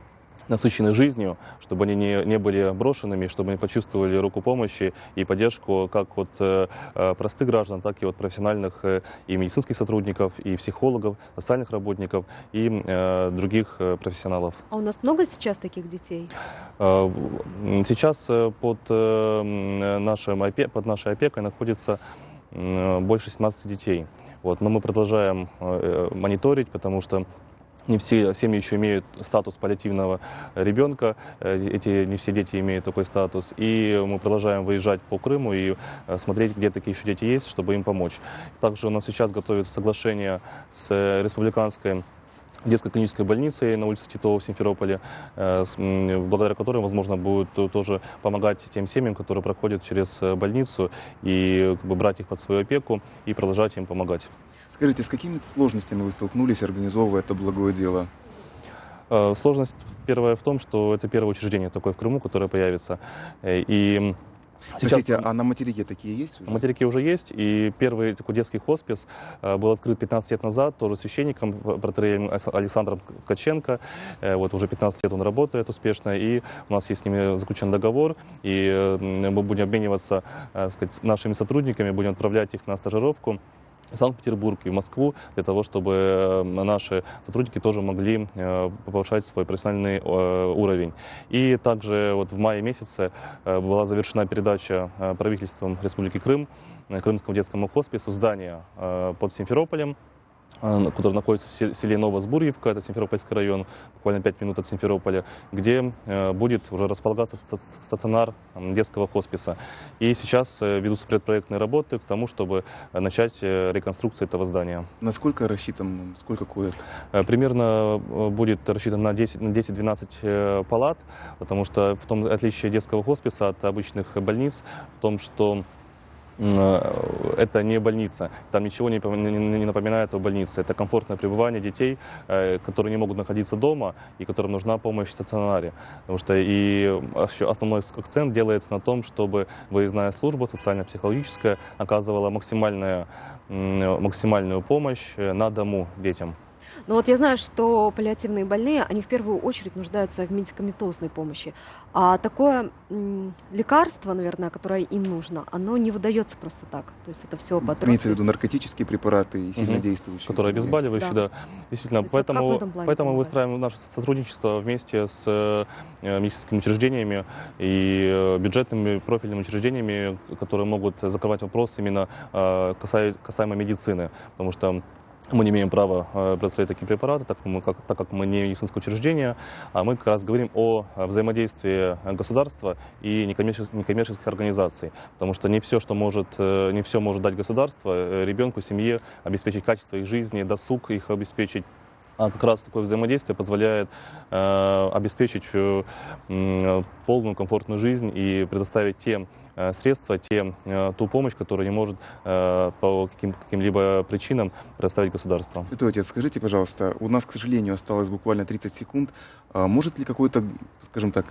насыщены жизнью, чтобы они не, не были брошенными, чтобы они почувствовали руку помощи и поддержку как от э, простых граждан, так и от профессиональных э, и медицинских сотрудников, и психологов, социальных работников и э, других э, профессионалов. А у нас много сейчас таких детей? Э, сейчас под, э, нашим, под нашей опекой находится э, больше семнадцати детей. Вот, но мы продолжаем э, мониторить, потому что не все семьи еще имеют статус паллиативного ребенка, эти, не все дети имеют такой статус. И мы продолжаем выезжать по Крыму и смотреть, где такие еще дети есть, чтобы им помочь. Также у нас сейчас готовится соглашение с республиканской детской клинической больницей на улице Титова в Симферополе, благодаря которой, возможно, будет тоже помогать тем семьям, которые проходят через больницу, и как бы, брать их под свою опеку и продолжать им помогать. Скажите, с какими сложностями вы столкнулись, организовывая это благое дело? Сложность первая в том, что это первое учреждение такое в Крыму, которое появится. И сейчас... Простите, а на материке такие есть уже? На материке уже есть. И первый такой детский хоспис был открыт пятнадцать лет назад, тоже священником, протоиереем Александром Ткаченко. Вот уже пятнадцать лет он работает успешно, и у нас есть с ними заключен договор. И мы будем обмениваться, так сказать, нашими сотрудниками, будем отправлять их на стажировку в Санкт-Петербург и в Москву, для того, чтобы наши сотрудники тоже могли повышать свой профессиональный уровень. И также вот в мае месяце была завершена передача правительством Республики Крым Крымскому детскому хоспису здания под Симферополем, который находится в селе Новосбурьевка, это Симферопольский район, буквально пять минут от Симферополя, где будет уже располагаться стационар детского хосписа. И сейчас ведутся предпроектные работы к тому, чтобы начать реконструкцию этого здания. Насколько рассчитан, сколько коек? Примерно будет рассчитан на десять-двенадцать палат, потому что в том отличие детского хосписа от обычных больниц в том, что это не больница, там ничего не напоминает о больнице. Это комфортное пребывание детей, которые не могут находиться дома и которым нужна помощь в стационаре. Потому что и основной акцент делается на том, чтобы выездная служба социально-психологическая оказывала максимальную, максимальную помощь на дому детям. Но вот я знаю, что паллиативные больные, они в первую очередь нуждаются в медикаментозной помощи. А такое м, лекарство, наверное, которое им нужно, оно не выдается просто так. То есть это все под Имеется в виду наркотические препараты и сильнодействующие. Которые обезболивающие, да. да. Действительно, поэтому, вот поэтому мы выстраиваем наше сотрудничество вместе с э, медицинскими учреждениями и бюджетными профильными учреждениями, которые могут закрывать вопрос именно э, касаемо, касаемо медицины. Потому что мы не имеем права предоставлять такие препараты, так как, мы, как, так как мы не медицинское учреждение, а мы как раз говорим о взаимодействии государства и некоммерческих, некоммерческих организаций. Потому что не все, что может, не все может дать государство ребенку, семье, обеспечить качество их жизни, досуг их обеспечить. А как раз такое взаимодействие позволяет э, обеспечить э, полную комфортную жизнь и предоставить те э, средства, те, э, ту помощь, которую не может э, по каким, каким-либо причинам предоставить государство. Святой Отец, скажите, пожалуйста, у нас, к сожалению, осталось буквально тридцать секунд. А может ли какой-то, скажем так,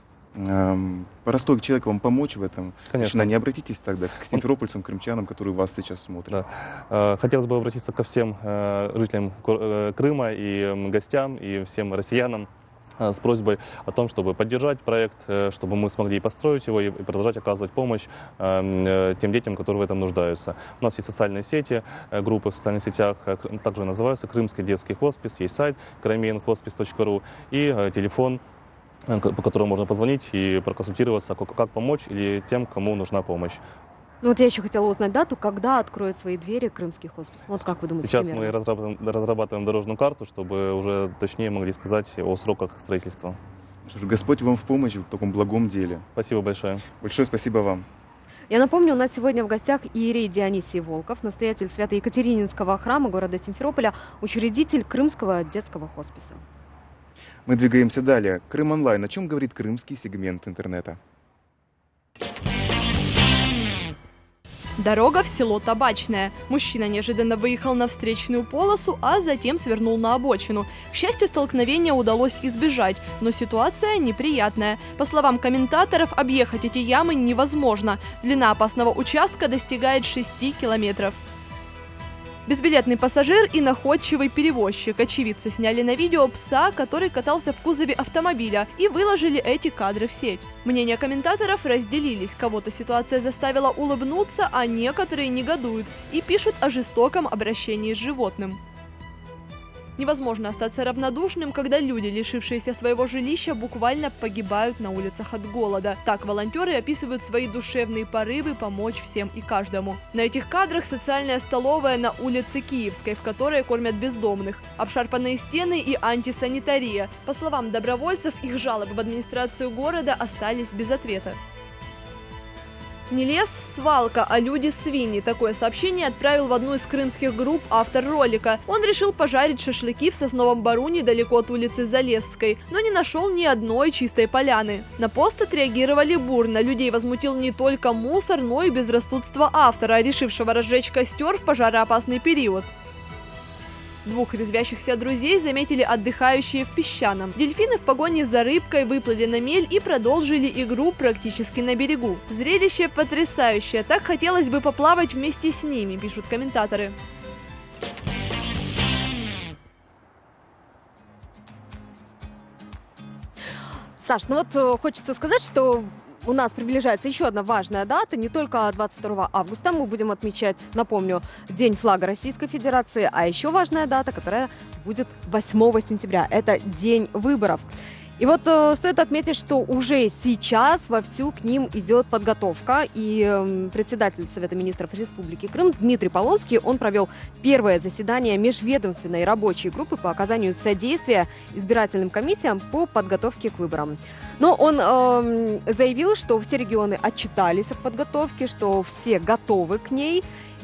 простой человек вам помочь в этом? Конечно. Не обратитесь тогда к симферопольцам, крымчанам, которые вас сейчас смотрят. Да. Хотелось бы обратиться ко всем жителям Крыма и гостям, и всем россиянам с просьбой о том, чтобы поддержать проект, чтобы мы смогли построить его и продолжать оказывать помощь тем детям, которые в этом нуждаются. У нас есть социальные сети, группы в социальных сетях, также называются Крымский детский хоспис, есть сайт крымин хоспис точка ру и телефон, по которому можно позвонить и проконсультироваться, как помочь или тем, кому нужна помощь. Ну вот я еще хотела узнать дату, когда откроет свои двери Крымский хоспис. Вот как вы думаете, Сейчас примерно? мы разрабатываем, разрабатываем дорожную карту, чтобы уже точнее могли сказать о сроках строительства. Что ж, Господь вам в помощь в таком благом деле. Спасибо большое. Большое спасибо вам. Я напомню, у нас сегодня в гостях иерей Дионисий Волков, настоятель Свято-Екатерининского храма города Симферополя, учредитель Крымского детского хосписа. Мы двигаемся далее. Крым онлайн. О чем говорит крымский сегмент интернета? Дорога в село Табачное. Мужчина неожиданно выехал на встречную полосу, а затем свернул на обочину. К счастью, столкновения удалось избежать, но ситуация неприятная. По словам комментаторов, объехать эти ямы невозможно. Длина опасного участка достигает шести километров. Безбилетный пассажир и находчивый перевозчик. Очевидцы сняли на видео пса, который катался в кузове автомобиля, и выложили эти кадры в сеть. Мнения комментаторов разделились. Кого-то ситуация заставила улыбнуться, а некоторые негодуют и пишут о жестоком обращении с животным. Невозможно остаться равнодушным, когда люди, лишившиеся своего жилища, буквально погибают на улицах от голода. Так волонтеры описывают свои душевные порывы помочь всем и каждому. На этих кадрах социальная столовая на улице Киевской, в которой кормят бездомных, обшарпанные стены и антисанитария. По словам добровольцев, их жалобы в администрацию города остались без ответа. Не лес, свалка, а люди свиньи. Такое сообщение отправил в одну из крымских групп автор ролика. Он решил пожарить шашлыки в Сосновом Бору недалеко от улицы Залесской, но не нашел ни одной чистой поляны. На пост отреагировали бурно. Людей возмутил не только мусор, но и безрассудство автора, решившего разжечь костер в пожароопасный период. Двух резвящихся друзей заметили отдыхающие в Песчаном. Дельфины в погоне за рыбкой выплыли на мель и продолжили игру практически на берегу. Зрелище потрясающее, так хотелось бы поплавать вместе с ними, пишут комментаторы. Саш, ну вот хочется сказать, что у нас приближается еще одна важная дата. Не только двадцать второго августа мы будем отмечать, напомню, День флага Российской Федерации, а еще важная дата, которая будет восьмого сентября. Это День выборов. И вот э, стоит отметить, что уже сейчас вовсю к ним идет подготовка. И э, председатель Совета министров Республики Крым Дмитрий Полонский, он провел первое заседание межведомственной рабочей группы по оказанию содействия избирательным комиссиям по подготовке к выборам. Но он э, заявил, что все регионы отчитались от подготовки, что все готовы к ней.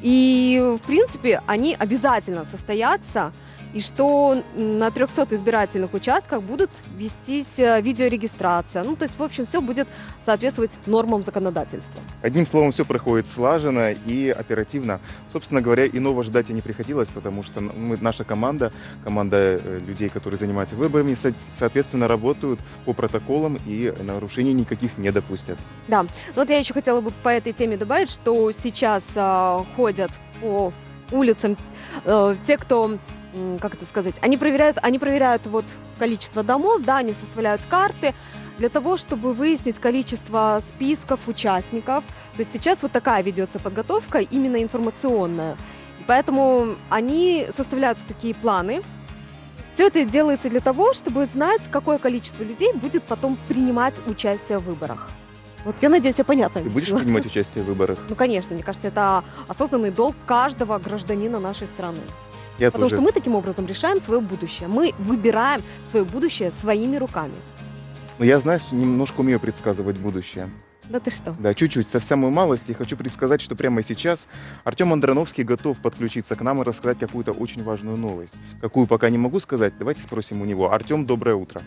И, в принципе, они обязательно состоятся. И что на трёхсот избирательных участках будут вестись видеорегистрация. Ну, то есть, в общем, все будет соответствовать нормам законодательства. Одним словом, все проходит слаженно и оперативно. Собственно говоря, иного ждать и не приходилось, потому что мы, наша команда, команда людей, которые занимаются выборами, соответственно, работают по протоколам и нарушений никаких не допустят. Да, вот я еще хотела бы по этой теме добавить, что сейчас э, ходят по улицам э, те, кто... как это сказать, они проверяют, они проверяют вот количество домов, да, они составляют карты для того, чтобы выяснить количество списков участников. То есть сейчас вот такая ведется подготовка, именно информационная. И поэтому они составляют такие планы. Все это делается для того, чтобы знать, какое количество людей будет потом принимать участие в выборах. Вот я надеюсь, я понятно. Ты будешь принимать участие в выборах? Ну, конечно, мне кажется, это осознанный долг каждого гражданина нашей страны. Я Потому тоже. что мы таким образом решаем свое будущее. Мы выбираем свое будущее своими руками. Но я, знаешь, немножко умею предсказывать будущее. Да ты что? Да, чуть-чуть, со самой малости. Хочу предсказать, что прямо сейчас Артем Андроновский готов подключиться к нам и рассказать какую-то очень важную новость. Какую пока не могу сказать, давайте спросим у него. Артем, доброе утро.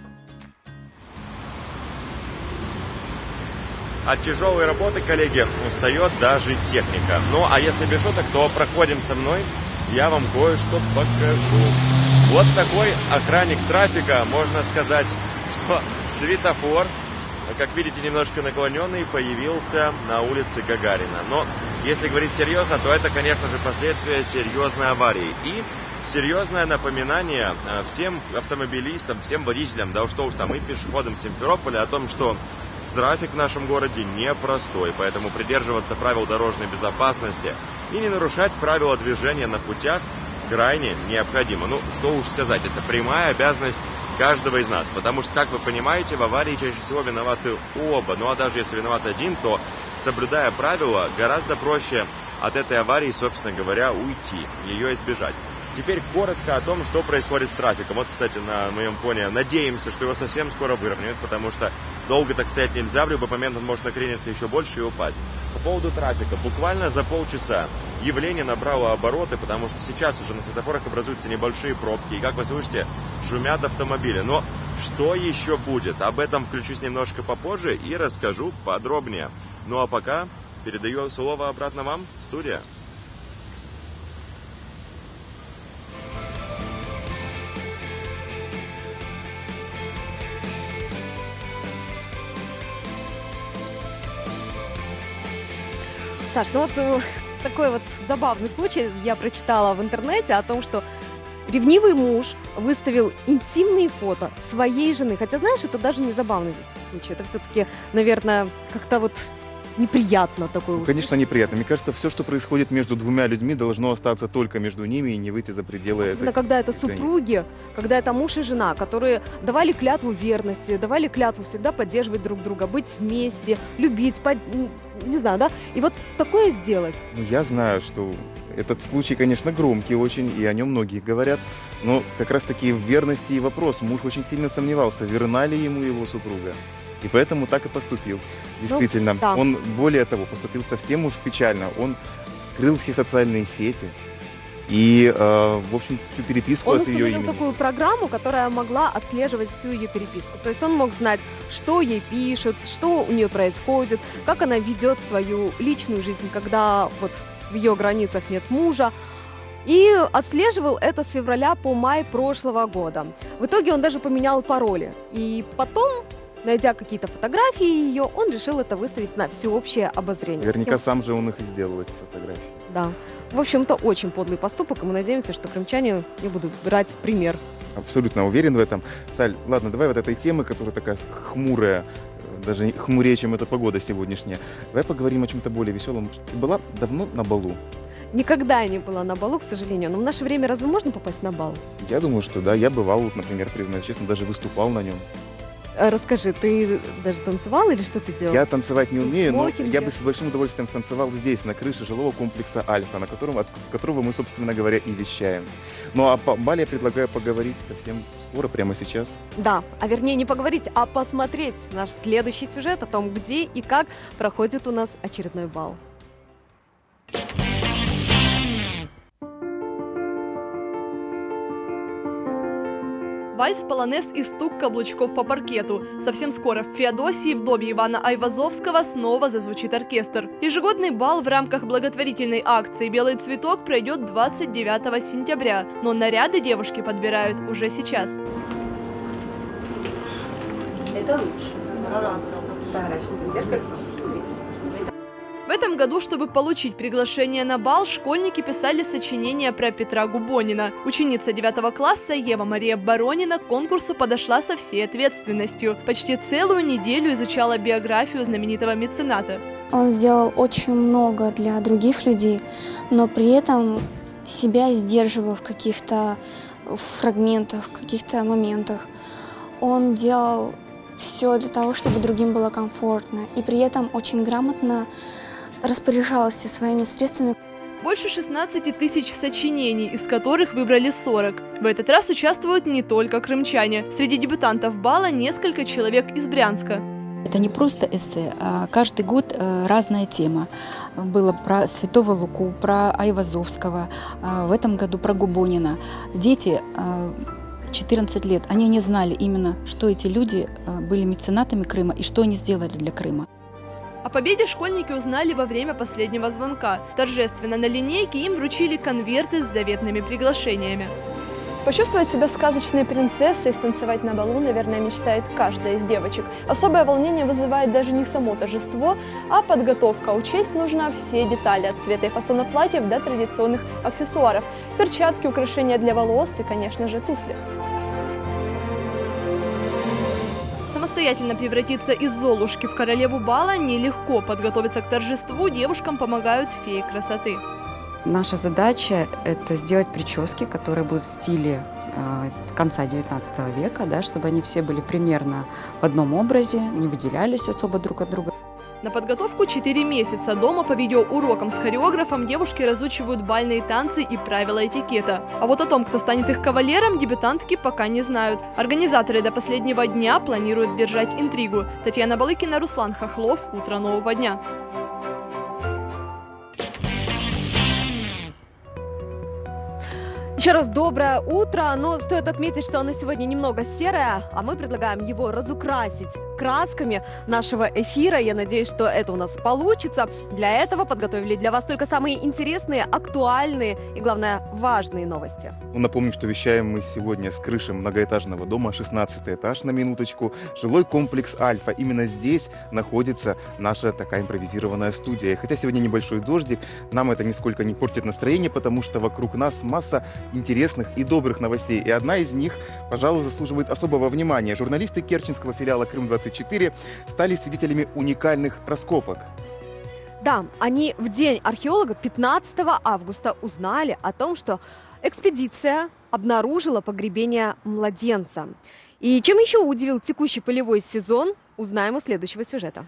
От тяжелой работы, коллеги, устает даже техника. Ну, а если без шуток, то проходим со мной. Я вам кое-что покажу. Вот такой охранник трафика, можно сказать, что светофор, как видите, немножко наклоненный, появился на улице Гагарина. Но если говорить серьезно, то это, конечно же, последствия серьезной аварии. И серьезное напоминание всем автомобилистам, всем водителям, да что уж там, и пешеходам Симферополя о том, что трафик в нашем городе непростой, поэтому придерживаться правил дорожной безопасности и не нарушать правила движения на путях крайне необходимо. Ну, что уж сказать, это прямая обязанность каждого из нас, потому что, как вы понимаете, в аварии чаще всего виноваты оба. Ну, а даже если виноват один, то, соблюдая правила, гораздо проще от этой аварии, собственно говоря, уйти, ее избежать. Теперь коротко о том, что происходит с трафиком. Вот, кстати, на моем фоне надеемся, что его совсем скоро выровняют, потому что долго так стоять нельзя, в любой момент он может накрениться еще больше и упасть. По поводу трафика. Буквально за полчаса явление набрало обороты, потому что сейчас уже на светофорах образуются небольшие пробки. И, как вы слышите, шумят автомобили. Но что еще будет? Об этом включусь немножко попозже и расскажу подробнее. Ну а пока передаю слово обратно вам, студия. Саш, ну вот такой вот забавный случай я прочитала в интернете о том, что ревнивый муж выставил интимные фото своей жены. Хотя, знаешь, это даже не забавный случай. Это все-таки, наверное, как-то вот неприятно такое. Ну, конечно, неприятно. Мне кажется, все, что происходит между двумя людьми, должно остаться только между ними и не выйти за пределы Особенно, этой когда это границы. супруги, когда это муж и жена, которые давали клятву верности, давали клятву всегда поддерживать друг друга, быть вместе, любить, под... не знаю, да? И вот такое сделать. Ну, я знаю, что этот случай, конечно, громкий очень, и о нем многие говорят, но как раз-таки в верности и вопрос. Муж очень сильно сомневался, верна ли ему его супруга. И поэтому так и поступил. Действительно, ну, да. Он, более того, поступил совсем уж печально. Он вскрыл все социальные сети и, э, в общем, всю переписку он от ее установил имени. такую программу, которая могла отслеживать всю ее переписку. То есть он мог знать, что ей пишут, что у нее происходит, как она ведет свою личную жизнь, когда вот в ее границах нет мужа. И отслеживал это с февраля по май прошлого года. В итоге он даже поменял пароли. И потом, найдя какие-то фотографии ее, он решил это выставить на всеобщее обозрение. Наверняка сам же он их и сделал, эти фотографии. Да. В общем-то, очень подлый поступок, и мы надеемся, что крымчане не будут брать пример. Абсолютно уверен в этом. Саль, ладно, давай вот этой темы, которая такая хмурая, даже хмурее, чем эта погода сегодняшняя. Давай поговорим о чем-то более веселом. Ты была давно на балу? Никогда я не была на балу, к сожалению. Но в наше время разве можно попасть на бал? Я думаю, что да. Я бывал, например, признаюсь честно, даже выступал на нем. Расскажи, ты даже танцевал или что ты делал? Я танцевать не умею, но смокинге? я бы с большим удовольствием танцевал здесь, на крыше жилого комплекса «Альфа», на котором, от, с которого мы, собственно говоря, и вещаем. Ну а по бале я предлагаю поговорить совсем скоро, прямо сейчас. Да, а вернее не поговорить, а посмотреть наш следующий сюжет о том, где и как проходит у нас очередной бал. Вальс, полонез и стук каблучков по паркету. Совсем скоро в Феодосии в доме Ивана Айвазовского снова зазвучит оркестр. Ежегодный бал в рамках благотворительной акции «Белый цветок» пройдет двадцать девятого сентября, но наряды девушки подбирают уже сейчас. Это лучше. Гораздо. Поворачивайте зеркальце. Смотрите. В этом году, чтобы получить приглашение на бал, школьники писали сочинение про Петра Губонина. Ученица девятого класса Ева Мария Баронина к конкурсу подошла со всей ответственностью. Почти целую неделю изучала биографию знаменитого мецената. Он сделал очень много для других людей, но при этом себя сдерживал в каких-то фрагментах, в каких-то моментах. Он делал все для того, чтобы другим было комфортно, и при этом очень грамотно распоряжался своими средствами. Больше шестнадцати тысяч сочинений, из которых выбрали сорок. В этот раз участвуют не только крымчане. Среди дебютантов бала несколько человек из Брянска. Это не просто эссе, а каждый год разная тема. Было про Святого Луку, про Айвазовского, в этом году про Губонина. Дети четырнадцать лет, они не знали именно, что эти люди были меценатами Крыма и что они сделали для Крыма. О победе школьники узнали во время последнего звонка. Торжественно на линейке им вручили конверты с заветными приглашениями. Почувствовать себя сказочной принцессой и станцевать на балу, наверное, мечтает каждая из девочек. Особое волнение вызывает даже не само торжество, а подготовка. Учесть нужно все детали, от цвета и фасона платьев до традиционных аксессуаров. Перчатки, украшения для волос и, конечно же, туфли. Самостоятельно превратиться из Золушки в королеву бала нелегко. Подготовиться к торжеству девушкам помогают феи красоты. Наша задача – это сделать прически, которые будут в стиле э, конца девятнадцатого века, да, чтобы они все были примерно в одном образе, не выделялись особо друг от друга. На подготовку четыре месяца. Дома по видеоурокам с хореографом девушки разучивают бальные танцы и правила этикета. А вот о том, кто станет их кавалером, дебютантки пока не знают. Организаторы до последнего дня планируют держать интригу. Татьяна Балыкина, Руслан Хохлов. Утро нового дня. Еще раз доброе утро, но стоит отметить, что оно сегодня немного серое, а мы предлагаем его разукрасить красками нашего эфира. Я надеюсь, что это у нас получится. Для этого подготовили для вас только самые интересные, актуальные и, главное, важные новости. Напомню, что вещаем мы сегодня с крыши многоэтажного дома, шестнадцатый этаж, на минуточку, жилой комплекс «Альфа». Именно здесь находится наша такая импровизированная студия. И хотя сегодня небольшой дождик, нам это нисколько не портит настроение, потому что вокруг нас масса интересных и добрых новостей. И одна из них, пожалуй, заслуживает особого внимания. Журналисты керченского филиала Крым двадцать четыре стали свидетелями уникальных раскопок. Да, они в день археолога пятнадцатого августа узнали о том, что экспедиция обнаружила погребение младенца. И чем еще удивил текущий полевой сезон, узнаем из следующего сюжета.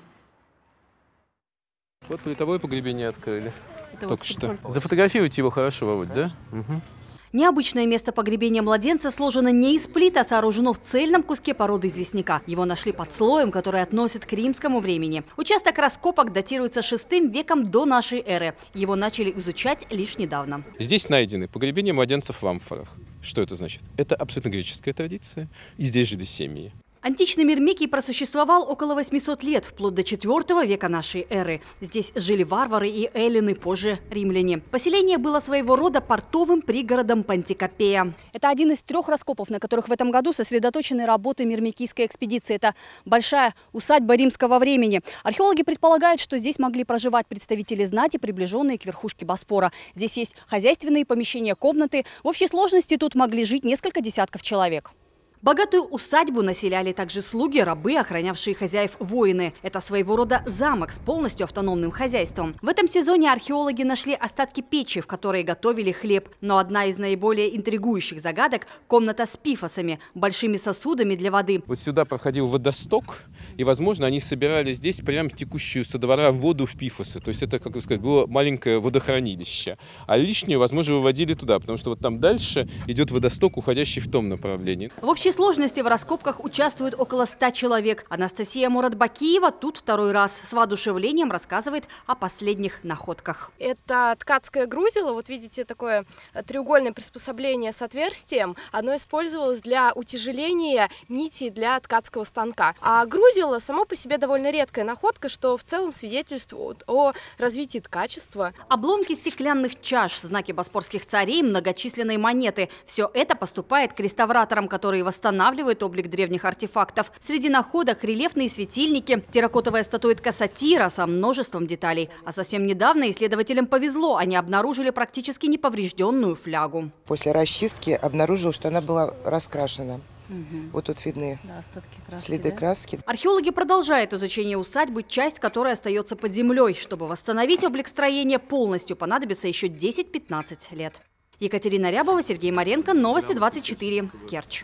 Вот плитовое погребение открыли. Это Только вот что. Зафотографируйте его хорошо, Володь, да? Угу. Необычное место погребения младенца сложено не из плит, а сооружено в цельном куске породы известняка. Его нашли под слоем, который относят к римскому времени. Участок раскопок датируется шестым веком до нашей эры. Его начали изучать лишь недавно. Здесь найдены погребения младенцев в амфорах. Что это значит? Это абсолютно греческая традиция. И здесь жили семьи. Античный Мирмикий просуществовал около восьмисот лет, вплоть до четвёртого века нашей эры. Здесь жили варвары и эллины, позже римляне. Поселение было своего рода портовым пригородом Пантикопея. Это один из трех раскопов, на которых в этом году сосредоточены работы Мирмикийской экспедиции. Это большая усадьба римского времени. Археологи предполагают, что здесь могли проживать представители знати, приближенные к верхушке Босфора. Здесь есть хозяйственные помещения, комнаты. В общей сложности тут могли жить несколько десятков человек. Богатую усадьбу населяли также слуги, рабы, охранявшие хозяев воины. Это своего рода замок с полностью автономным хозяйством. В этом сезоне археологи нашли остатки печи, в которой готовили хлеб. Но одна из наиболее интригующих загадок – комната с пифосами, большими сосудами для воды. Вот сюда проходил водосток, и, возможно, они собирали здесь прямо текущую со двора воду в пифосы. То есть это, как сказать, было маленькое водохранилище. А лишнее, возможно, выводили туда, потому что вот там дальше идет водосток, уходящий в том направлении. В общей сложности в раскопках участвует около ста человек. Анастасия Муратбакиева тут второй раз с воодушевлением рассказывает о последних находках. Это ткацкое грузило. Вот видите, такое треугольное приспособление с отверстием. Оно использовалось для утяжеления нити для ткацкого станка. А грузило само по себе довольно редкая находка, что в целом свидетельствует о развитии ткачества. Обломки стеклянных чаш, знаки боспорских царей, многочисленные монеты. Все это поступает к реставраторам, которые восстанавливают облик древних артефактов. Среди находок рельефные светильники, терракотовая статуэтка сатира со множеством деталей. А совсем недавно исследователям повезло, они обнаружили практически неповрежденную флягу. После расчистки обнаружил, что она была раскрашена. Угу. Вот тут видны да, остатки краски, следы да? краски. Археологи продолжают изучение усадьбы, часть которой остается под землей. Чтобы восстановить облик строения полностью, понадобится еще десять-пятнадцать лет. Екатерина Рябова, Сергей Маренко, Новости двадцать четыре, Керчь.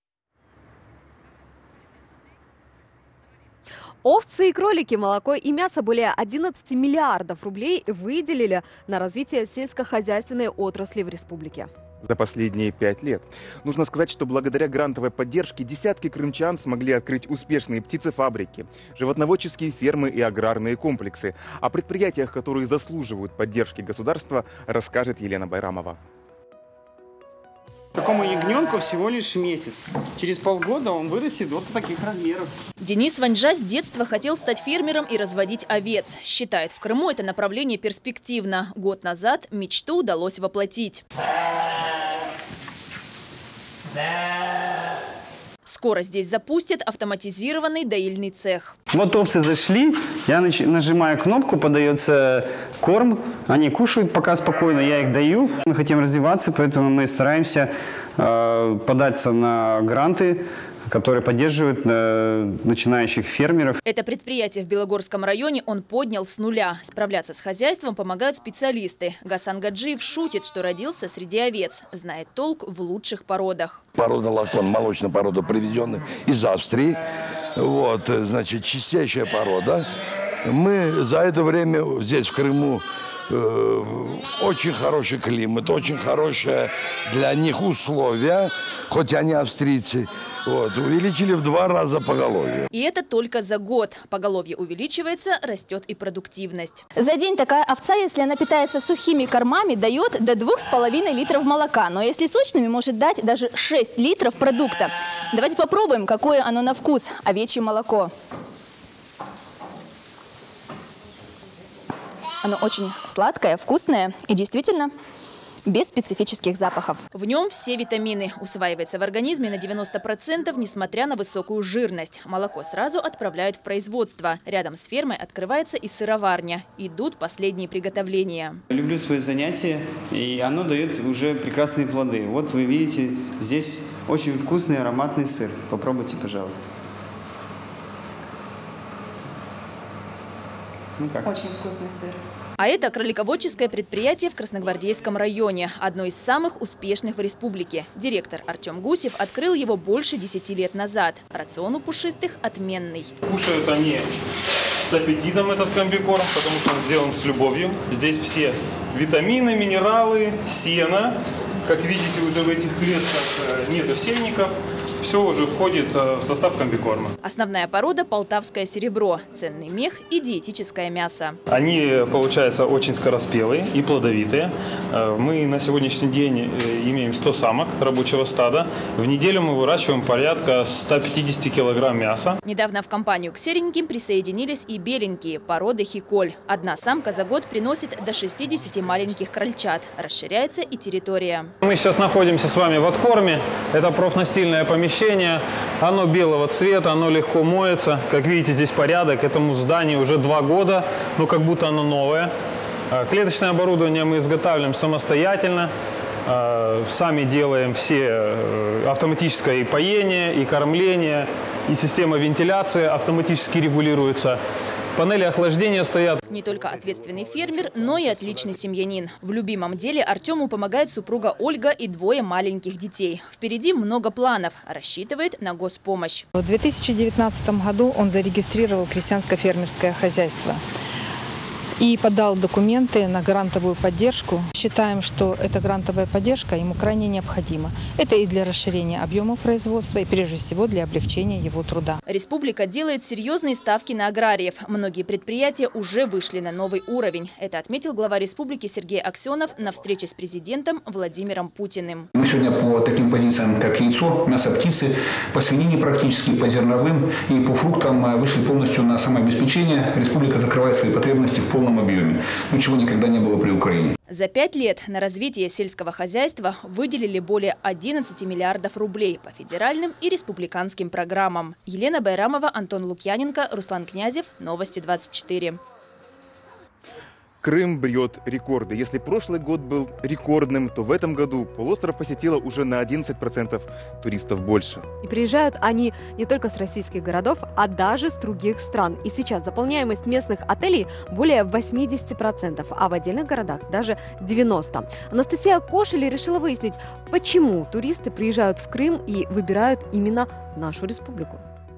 Овцы и кролики, молоко и мясо более одиннадцати миллиардов рублей выделили на развитие сельскохозяйственной отрасли в республике. За последние пять лет. Нужно сказать, что благодаря грантовой поддержке десятки крымчан смогли открыть успешные птицефабрики, животноводческие фермы и аграрные комплексы. О предприятиях, которые заслуживают поддержки государства, расскажет Елена Байрамова. Такому ягненку всего лишь месяц. Через полгода он вырастет вот таких размеров. Денис Ваньжа с детства хотел стать фермером и разводить овец. Считает, в Крыму это направление перспективно. Год назад мечту удалось воплотить. Скоро здесь запустят автоматизированный доильный цех. Вот овцы зашли, я нажимаю кнопку, подается корм, они кушают пока спокойно, я их даю. Мы хотим развиваться, поэтому мы стараемся э, податься на гранты, которые поддерживают э, начинающих фермеров. Это предприятие в Белогорском районе он поднял с нуля. Справляться с хозяйством помогают специалисты. Гасан Гаджиев шутит, что родился среди овец. Знает толк в лучших породах. Порода лакон, молочная порода, приведенная из Австрии. Вот, значит, чистейшая порода. Мы за это время здесь, в Крыму, э, очень хороший климат, очень хорошие для них условия, хоть они австрийцы. Вот, увеличили в два раза поголовье. И это только за год. Поголовье увеличивается, растет и продуктивность. За день такая овца, если она питается сухими кормами, дает до двух с половиной литров молока. Но если сочными, может дать даже шесть литров продукта. Давайте попробуем, какое оно на вкус. Овечье молоко. Оно очень сладкое, вкусное и действительно без специфических запахов. В нем все витамины. Усваивается в организме на девяносто процентов, несмотря на высокую жирность. Молоко сразу отправляют в производство. Рядом с фермой открывается и сыроварня. Идут последние приготовления. Люблю свои занятия, и оно дает уже прекрасные плоды. Вот вы видите, здесь очень вкусный ароматный сыр. Попробуйте, пожалуйста. Ну как? Очень вкусный сыр. А это кролиководческое предприятие в Красногвардейском районе, одно из самых успешных в республике. Директор Артем Гусев открыл его больше десяти лет назад. Рацион у пушистых отменный. Кушают они с аппетитом этот комбикорм, потому что он сделан с любовью. Здесь все витамины, минералы, сено. Как видите, уже в этих клетках нету сенников. Все уже входит в состав комбикорма. Основная порода – полтавское серебро, ценный мех и диетическое мясо. Они, получается, очень скороспелые и плодовитые. Мы на сегодняшний день имеем сто самок рабочего стада. В неделю мы выращиваем порядка ста пятидесяти килограмм мяса. Недавно в компанию к сереньким присоединились и беленькие породы хиколь. Одна самка за год приносит до шестидесяти маленьких крольчат. Расширяется и территория. Мы сейчас находимся с вами в откорме. Это профнастильное помещение. Оно белого цвета, оно легко моется. Как видите, здесь порядок. Этому зданию уже два года, но как будто оно новое. Клеточное оборудование мы изготавливаем самостоятельно. Сами делаем все автоматическое и поение, и кормление, и система вентиляции автоматически регулируется. Панели охлаждения стоят. Не только ответственный фермер, но и отличный семьянин. В любимом деле Артему помогает супруга Ольга и двое маленьких детей. Впереди много планов. Рассчитывает на госпомощь. В две тысячи девятнадцатом году он зарегистрировал крестьянско-фермерское хозяйство и подал документы на грантовую поддержку. Считаем, что эта грантовая поддержка ему крайне необходима. Это и для расширения объема производства, и прежде всего для облегчения его труда. Республика делает серьезные ставки на аграриев. Многие предприятия уже вышли на новый уровень. Это отметил глава республики Сергей Аксенов на встрече с президентом Владимиром Путиным. Мы сегодня по таким позициям, как яйцо, мясо птицы, по свинине практически, по зерновым и по фруктам вышли полностью на самообеспечение. Республика закрывает свои потребности в полном объеме, ну, чего никогда не было при Украине. За пять лет на развитие сельского хозяйства выделили более одиннадцати миллиардов рублей по федеральным и республиканским программам. Елена Байрамова, Антон Лукьяненко, Руслан Князев. Новости двадцать четыре. Крым бьет рекорды. Если прошлый год был рекордным, то в этом году полуостров посетило уже на одиннадцать процентов туристов больше. И приезжают они не только с российских городов, а даже с других стран. И сейчас заполняемость местных отелей более восьмидесяти процентов, а в отдельных городах даже девяноста процентов. Анастасия Кошель решила выяснить, почему туристы приезжают в Крым и выбирают именно нашу республику.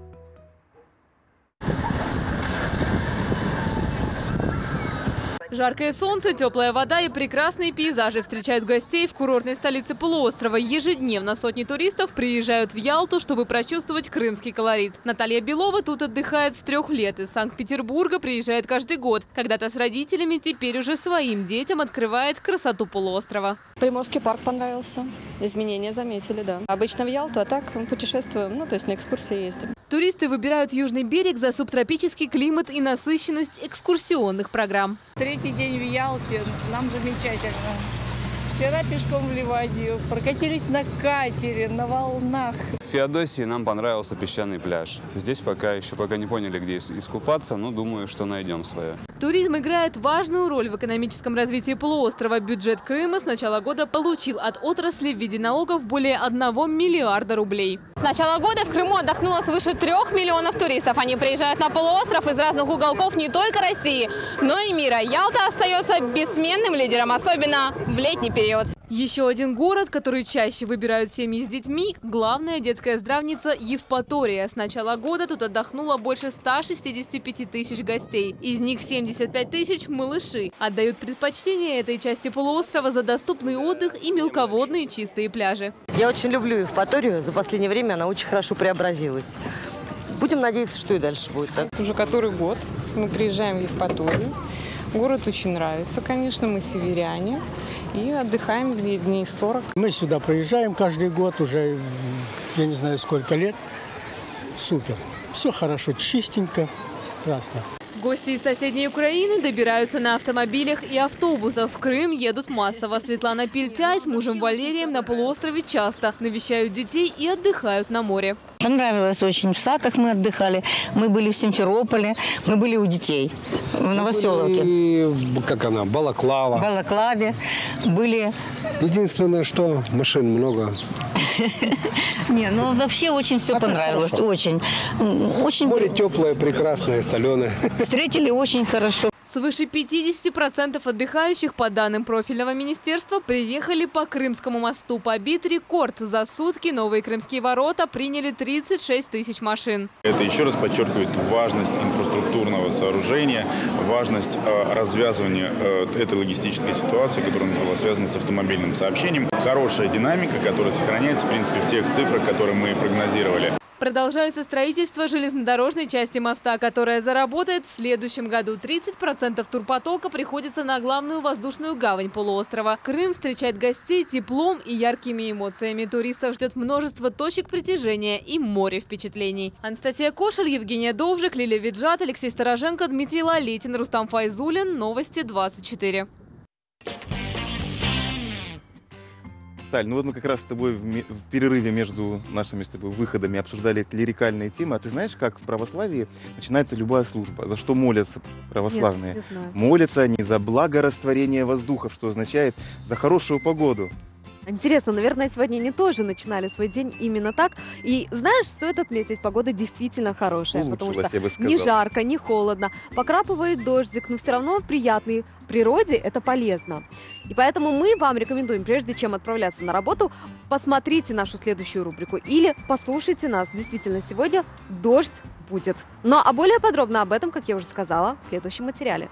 Жаркое солнце, теплая вода и прекрасные пейзажи встречают гостей в курортной столице полуострова. Ежедневно сотни туристов приезжают в Ялту, чтобы прочувствовать крымский колорит. Наталья Белова тут отдыхает с трех лет. Из Санкт-Петербурга приезжает каждый год. Когда-то с родителями, теперь уже своим детям открывает красоту полуострова. Приморский парк понравился. Изменения заметили, да. Обычно в Ялту, а так путешествуем, ну то есть на экскурсии ездим. Туристы выбирают южный берег за субтропический климат и насыщенность экскурсионных программ. Третий день в Ялте, нам замечательно. Вчера пешком в Ливадию, прокатились на катере, на волнах. В Феодосии нам понравился песчаный пляж. Здесь пока еще пока не поняли, где искупаться, но думаю, что найдем свое. Туризм играет важную роль в экономическом развитии полуострова. Бюджет Крыма с начала года получил от отрасли в виде налогов более одного миллиарда рублей. С начала года в Крыму отдохнуло свыше трех миллионов туристов. Они приезжают на полуостров из разных уголков не только России, но и мира. Ялта остается бессменным лидером, особенно в летний период. Еще один город, который чаще выбирают семьи с детьми – главная детская здравница Евпатория. С начала года тут отдохнуло больше ста шестидесяти пяти тысяч гостей. Из них семьдесят пять тысяч – малыши. Отдают предпочтение этой части полуострова за доступный отдых и мелководные чистые пляжи. Я очень люблю Евпаторию. За последнее время она очень хорошо преобразилась. Будем надеяться, что и дальше будет так. Уже который год мы приезжаем в Евпаторию. Город очень нравится, конечно, мы северяне. И отдыхаем в дней сорок. Мы сюда приезжаем каждый год уже я не знаю сколько лет. Супер. Все хорошо, чистенько, прекрасно. Гости из соседней Украины добираются на автомобилях и автобусах. В Крым едут массово. Светлана Пильтяй с мужем Валерием на полуострове часто навещают детей и отдыхают на море. Понравилось очень. В Саках мы отдыхали, мы были в Симферополе, мы были у детей в Новоселовке. И, как она, Балаклава. В Балаклаве были. Единственное, что машин много. Не, ну вообще очень все понравилось, очень. Очень. Море теплое, прекрасное, соленое. Встретили очень хорошо. Свыше пятидесяти процентов отдыхающих, по данным профильного министерства, приехали по Крымскому мосту. Побит рекорд. За сутки новые крымские ворота приняли тридцать шесть тысяч машин. Это еще раз подчеркивает важность инфраструктурного сооружения, важность э, развязывания э, этой логистической ситуации, которая была связана с автомобильным сообщением. Хорошая динамика, которая сохраняется, в принципе, в тех цифрах, которые мы прогнозировали. Продолжается строительство железнодорожной части моста, которая заработает в следующем году. тридцать процентов турпотока приходится на главную воздушную гавань полуострова. Крым встречает гостей теплом и яркими эмоциями. Туристов ждет множество точек притяжения и море впечатлений. Анастасия Кошель, Евгения Довжик, Лилия Виджат, Алексей Стороженко, Дмитрий Лалетин, Рустам Файзулин. Новости двадцать четыре. Саль, ну вот мы как раз с тобой в, в перерыве между нашими с тобой выходами обсуждали клерикальные темы. А ты знаешь, как в православии начинается любая служба? За что молятся православные? Нет, не знаю. Молятся они за благорастворение воздухов, что означает за хорошую погоду. Интересно, наверное, сегодня они тоже начинали свой день именно так. И знаешь, стоит отметить, погода действительно хорошая. Улучшилась, потому что я бы сказал. не жарко, не холодно, покрапывает дождик, но все равно приятный. В природе это полезно. И поэтому мы вам рекомендуем, прежде чем отправляться на работу, посмотрите нашу следующую рубрику или послушайте нас. Действительно, сегодня дождь будет. Ну а более подробно об этом, как я уже сказала, в следующем материале.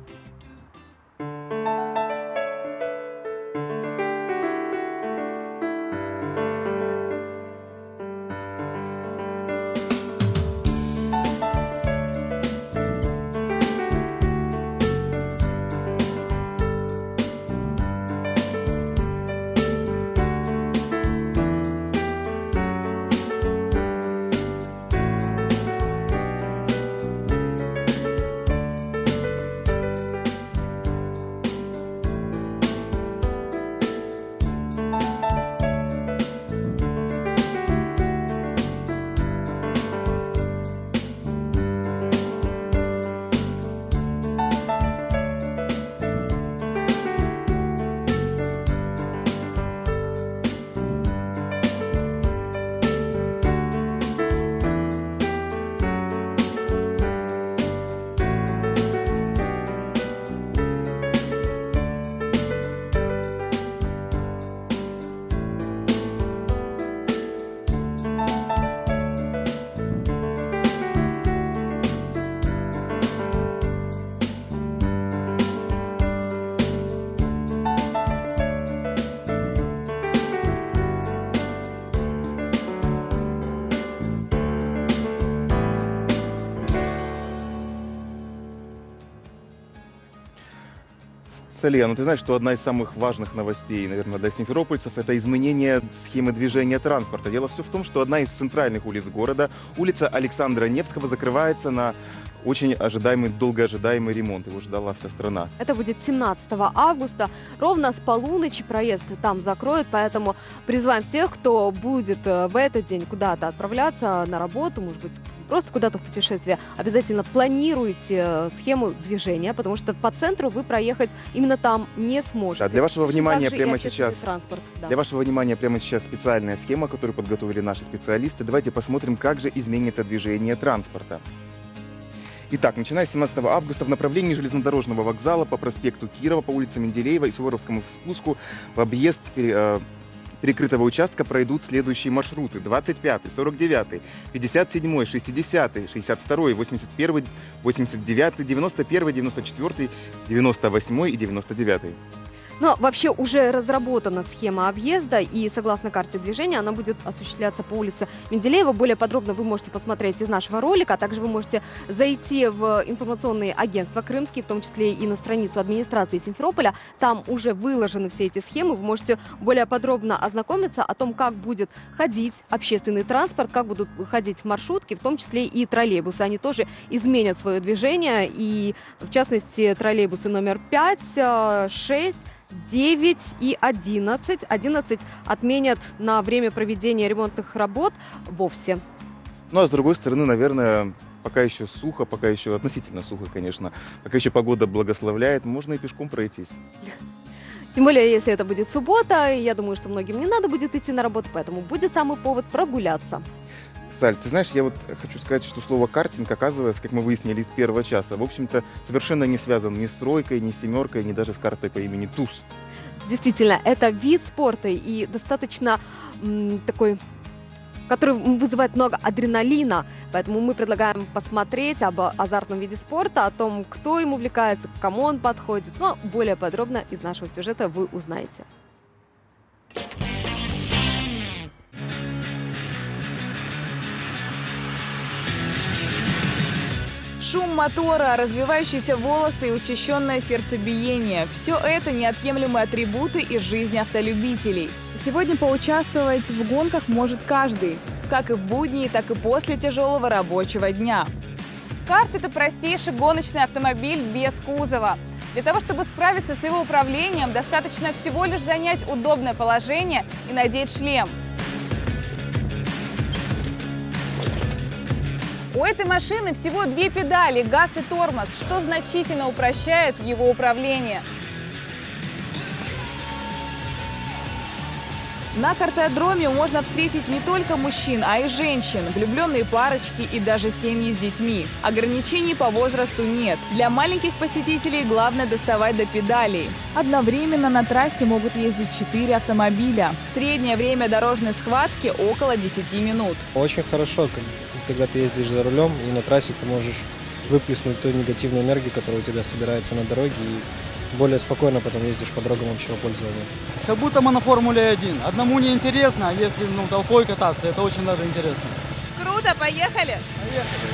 Салия, ну ты знаешь, что одна из самых важных новостей, наверное, для симферопольцев, это изменение схемы движения транспорта. Дело все в том, что одна из центральных улиц города, улица Александра Невского, закрывается на очень ожидаемый, долгоожидаемый ремонт. Его ждала вся страна. Это будет семнадцатого августа. Ровно с полуночи проезд там закроют, поэтому призываем всех, кто будет в этот день куда-то отправляться на работу, может быть, просто куда-то в путешествие, обязательно планируйте схему движения, потому что по центру вы проехать именно там не сможете. Да, для вашего внимания Также прямо сейчас, транспорт, да. для вашего внимания прямо сейчас специальная схема, которую подготовили наши специалисты. Давайте посмотрим, как же изменится движение транспорта. Итак, начиная с семнадцатого августа в направлении железнодорожного вокзала по проспекту Кирова, по улице Менделеева и Суворовскому спуску в объезд э, перекрытого участка пройдут следующие маршруты: двадцать пятый, сорок девятый, пятьдесят седьмой, шестидесятый, шестьдесят второй, восемьдесят первый, восемьдесят девятый, девяносто первый, девяносто четвёртый, девяносто восьмой и девяносто девятый. Но вообще уже разработана схема объезда, и согласно карте движения она будет осуществляться по улице Менделеева. Более подробно вы можете посмотреть из нашего ролика, а также вы можете зайти в информационные агентства крымские, в том числе и на страницу администрации Симферополя. Там уже выложены все эти схемы, вы можете более подробно ознакомиться о том, как будет ходить общественный транспорт, как будут ходить маршрутки, в том числе и троллейбусы. Они тоже изменят свое движение, и в частности троллейбусы номер пять, шесть, девять и одиннадцать. одиннадцать отменят на время проведения ремонтных работ вовсе. Ну а с другой стороны, наверное, пока еще сухо, пока еще относительно сухо, конечно, пока еще погода благословляет, можно и пешком пройтись. Тем более, если это будет суббота, и я думаю, что многим не надо будет идти на работу, поэтому будет самый повод прогуляться. Саль, ты знаешь, я вот хочу сказать, что слово «картинг», оказывается, как мы выяснили из первого часа, в общем-то, совершенно не связан ни с тройкой, ни с семеркой, ни даже с картой по имени Туз. Действительно, это вид спорта и достаточно м, такой, который вызывает много адреналина, поэтому мы предлагаем посмотреть об азартном виде спорта, о том, кто им увлекается, к кому он подходит, но более подробно из нашего сюжета вы узнаете. Шум мотора, развивающиеся волосы и учащенное сердцебиение – все это неотъемлемые атрибуты из жизни автолюбителей. Сегодня поучаствовать в гонках может каждый, как и в будни, так и после тяжелого рабочего дня. Карт – это простейший гоночный автомобиль без кузова. Для того, чтобы справиться с его управлением, достаточно всего лишь занять удобное положение и надеть шлем. У этой машины всего две педали – газ и тормоз, что значительно упрощает его управление. На картодроме можно встретить не только мужчин, а и женщин, влюбленные парочки и даже семьи с детьми. Ограничений по возрасту нет. Для маленьких посетителей главное доставать до педалей. Одновременно на трассе могут ездить четыре автомобиля. Среднее время дорожной схватки около десяти минут. Очень хорошо, когда ты ездишь за рулем, и на трассе ты можешь выплеснуть ту негативную энергию, которая у тебя собирается на дороге, и более спокойно потом ездишь по дорогам общего пользования. Как будто мы на Формуле один. Одному не интересно, а если ну, толпой кататься, это очень даже интересно. Круто, поехали! Поехали!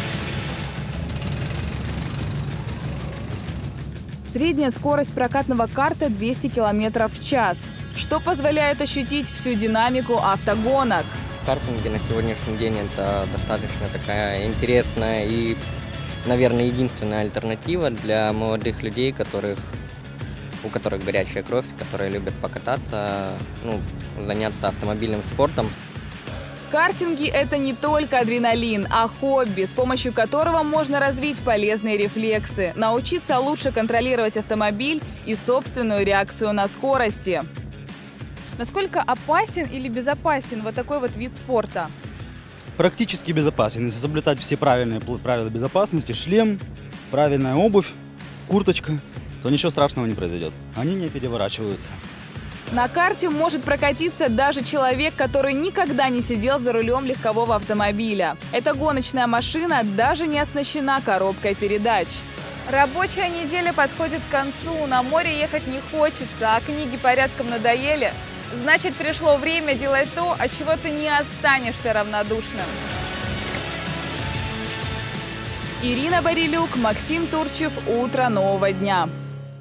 Средняя скорость прокатного карта двести километров в час, что позволяет ощутить всю динамику автогонок. Картинги на сегодняшний день это достаточно такая интересная и, наверное, единственная альтернатива для молодых людей, которых, у которых горячая кровь, которые любят покататься, ну, заняться автомобильным спортом. Картинги – это не только адреналин, а хобби, с помощью которого можно развить полезные рефлексы, научиться лучше контролировать автомобиль и собственную реакцию на скорости. Насколько опасен или безопасен вот такой вот вид спорта? Практически безопасен. Если соблюдать все правильные правила безопасности, шлем, правильная обувь, курточка, то ничего страшного не произойдет. Они не переворачиваются. На карте может прокатиться даже человек, который никогда не сидел за рулем легкового автомобиля. Эта гоночная машина даже не оснащена коробкой передач. Рабочая неделя подходит к концу, на море ехать не хочется, а книги порядком надоели. Значит, пришло время делать то, от чего ты не останешься равнодушным. Ирина Борилюк, Максим Турчев. Утро нового дня.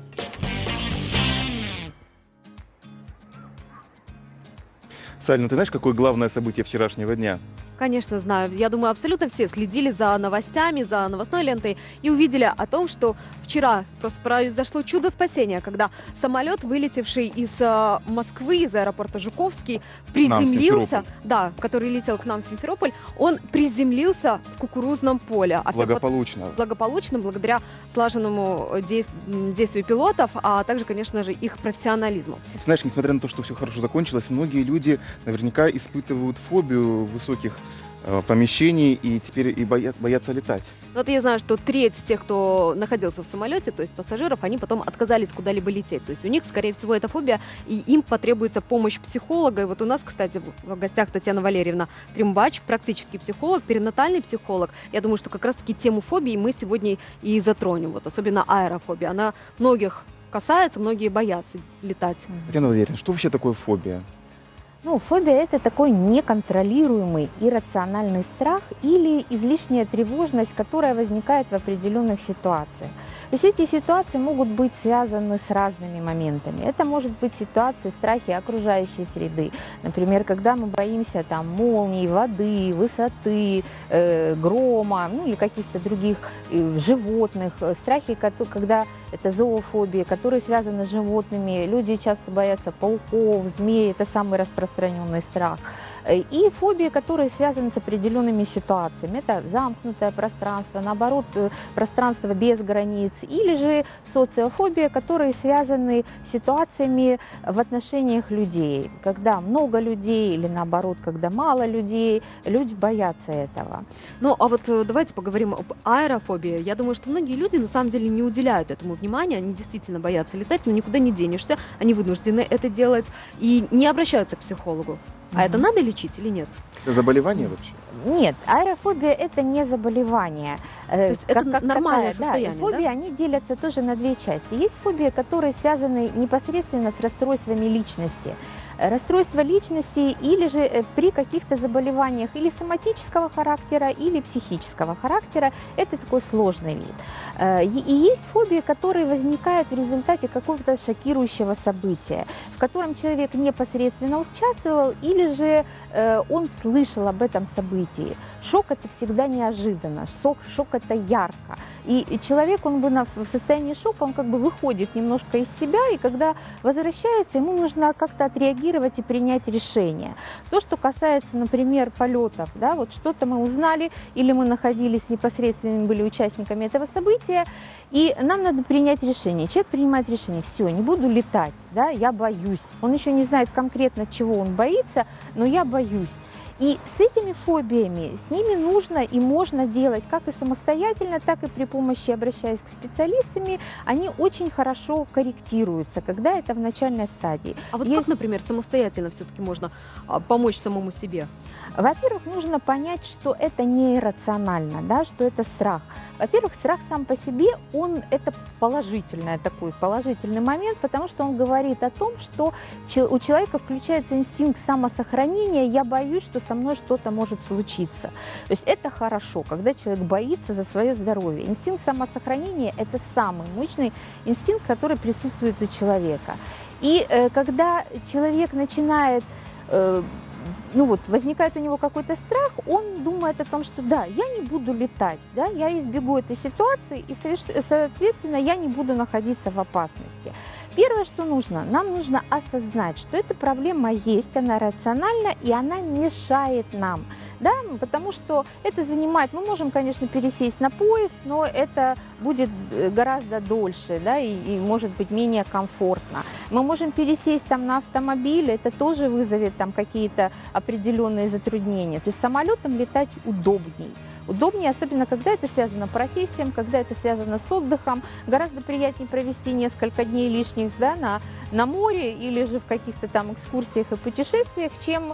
Саль, ну ты знаешь, какое главное событие вчерашнего дня? Конечно, знаю. Я думаю, абсолютно все следили за новостями, за новостной лентой и увидели о том, что вчера просто произошло чудо спасения, когда самолет, вылетевший из э, Москвы, из аэропорта Жуковский, приземлился, да, который летел к нам в Симферополь, он приземлился в кукурузном поле. А благополучно. Под... Благополучно, благодаря слаженному действию пилотов, а также, конечно же, их профессионализму. Знаешь, несмотря на то, что все хорошо закончилось, многие люди наверняка испытывают фобию высоких помещений и теперь и боят, боятся летать. Вот я знаю, что треть тех, кто находился в самолете, то есть пассажиров, они потом отказались куда-либо лететь. То есть у них, скорее всего, это фобия, и им потребуется помощь психолога. И вот у нас, кстати, в гостях Татьяна Валерьевна Тримбач, практический психолог, перинатальный психолог. Я думаю, что как раз-таки тему фобии мы сегодня и затронем. Вот особенно аэрофобия. Она многих касается, многие боятся летать. Татьяна Валерьевна, что вообще такое фобия? Ну, фобия – это такой неконтролируемый иррациональный страх или излишняя тревожность, которая возникает в определенных ситуациях. То есть эти ситуации могут быть связаны с разными моментами. Это может быть ситуация страхи окружающей среды. Например, когда мы боимся там, молний, воды, высоты, э, грома, ну или каких-то других э, животных. Страхи, когда это зоофобия, которые связаны с животными. Люди часто боятся пауков, змей. Это самый распространенный страх. И фобии, которые связаны с определенными ситуациями. Это замкнутое пространство, наоборот, пространство без границ. Или же социофобия, которые связаны с ситуациями в отношениях людей. Когда много людей или наоборот, когда мало людей, люди боятся этого. Ну, а вот давайте поговорим об аэрофобии. Я думаю, что многие люди на самом деле не уделяют этому внимания. Они действительно боятся летать, но никуда не денешься. Они вынуждены это делать и не обращаются к психологу. А mm-hmm. это надо лечить или нет? Это заболевание вообще? Нет, аэрофобия – это не заболевание. То есть как, это как нормальное такая, состояние, да? Фобии, да? они делятся тоже на две части. Есть фобии, которые связаны непосредственно с расстройствами личности. Расстройство личности или же при каких-то заболеваниях или соматического характера, или психического характера. Это такой сложный вид. И есть фобии, которые возникают в результате какого-то шокирующего события, в котором человек непосредственно участвовал или же он слышал об этом событии. Шок – это всегда неожиданно, шок, шок – это ярко. И человек, он бы в состоянии шока, он как бы выходит немножко из себя, и когда возвращается, ему нужно как-то отреагировать и принять решение. То, что касается, например, полетов, да, вот что-то мы узнали, или мы находились непосредственно, были участниками этого события, и нам надо принять решение. Человек принимает решение: все, не буду летать, да, я боюсь. Он еще не знает конкретно, чего он боится, но я боюсь. И с этими фобиями, с ними нужно и можно делать как и самостоятельно, так и при помощи, обращаясь к специалистам, они очень хорошо корректируются, когда это в начальной стадии. А вот Есть... как, например, самостоятельно все-таки можно помочь самому себе? Во-первых, нужно понять, что это не иррационально, да, что это страх. Во-первых, страх сам по себе, он это положительный такой положительный момент, потому что он говорит о том, что у человека включается инстинкт самосохранения. Я боюсь, что со мной что-то может случиться. То есть это хорошо, когда человек боится за свое здоровье. Инстинкт самосохранения – это самый мощный инстинкт, который присутствует у человека. И э, когда человек начинает э, ну вот, возникает у него какой-то страх, он думает о том, что да, я не буду летать, да, я избегу этой ситуации, и, соответственно, я не буду находиться в опасности. Первое, что нужно, нам нужно осознать, что эта проблема есть, она рациональна, и она мешает нам. Да, потому что это занимает, мы можем, конечно, пересесть на поезд, но это будет гораздо дольше, да, и, и может быть менее комфортно. Мы можем пересесть там на автомобиль, это тоже вызовет там какие-то определенные затруднения. То есть самолетом летать удобней. Удобнее, особенно когда это связано с профессией, когда это связано с отдыхом. Гораздо приятнее провести несколько дней лишних, да, на, на море или же в каких-то там экскурсиях и путешествиях, чем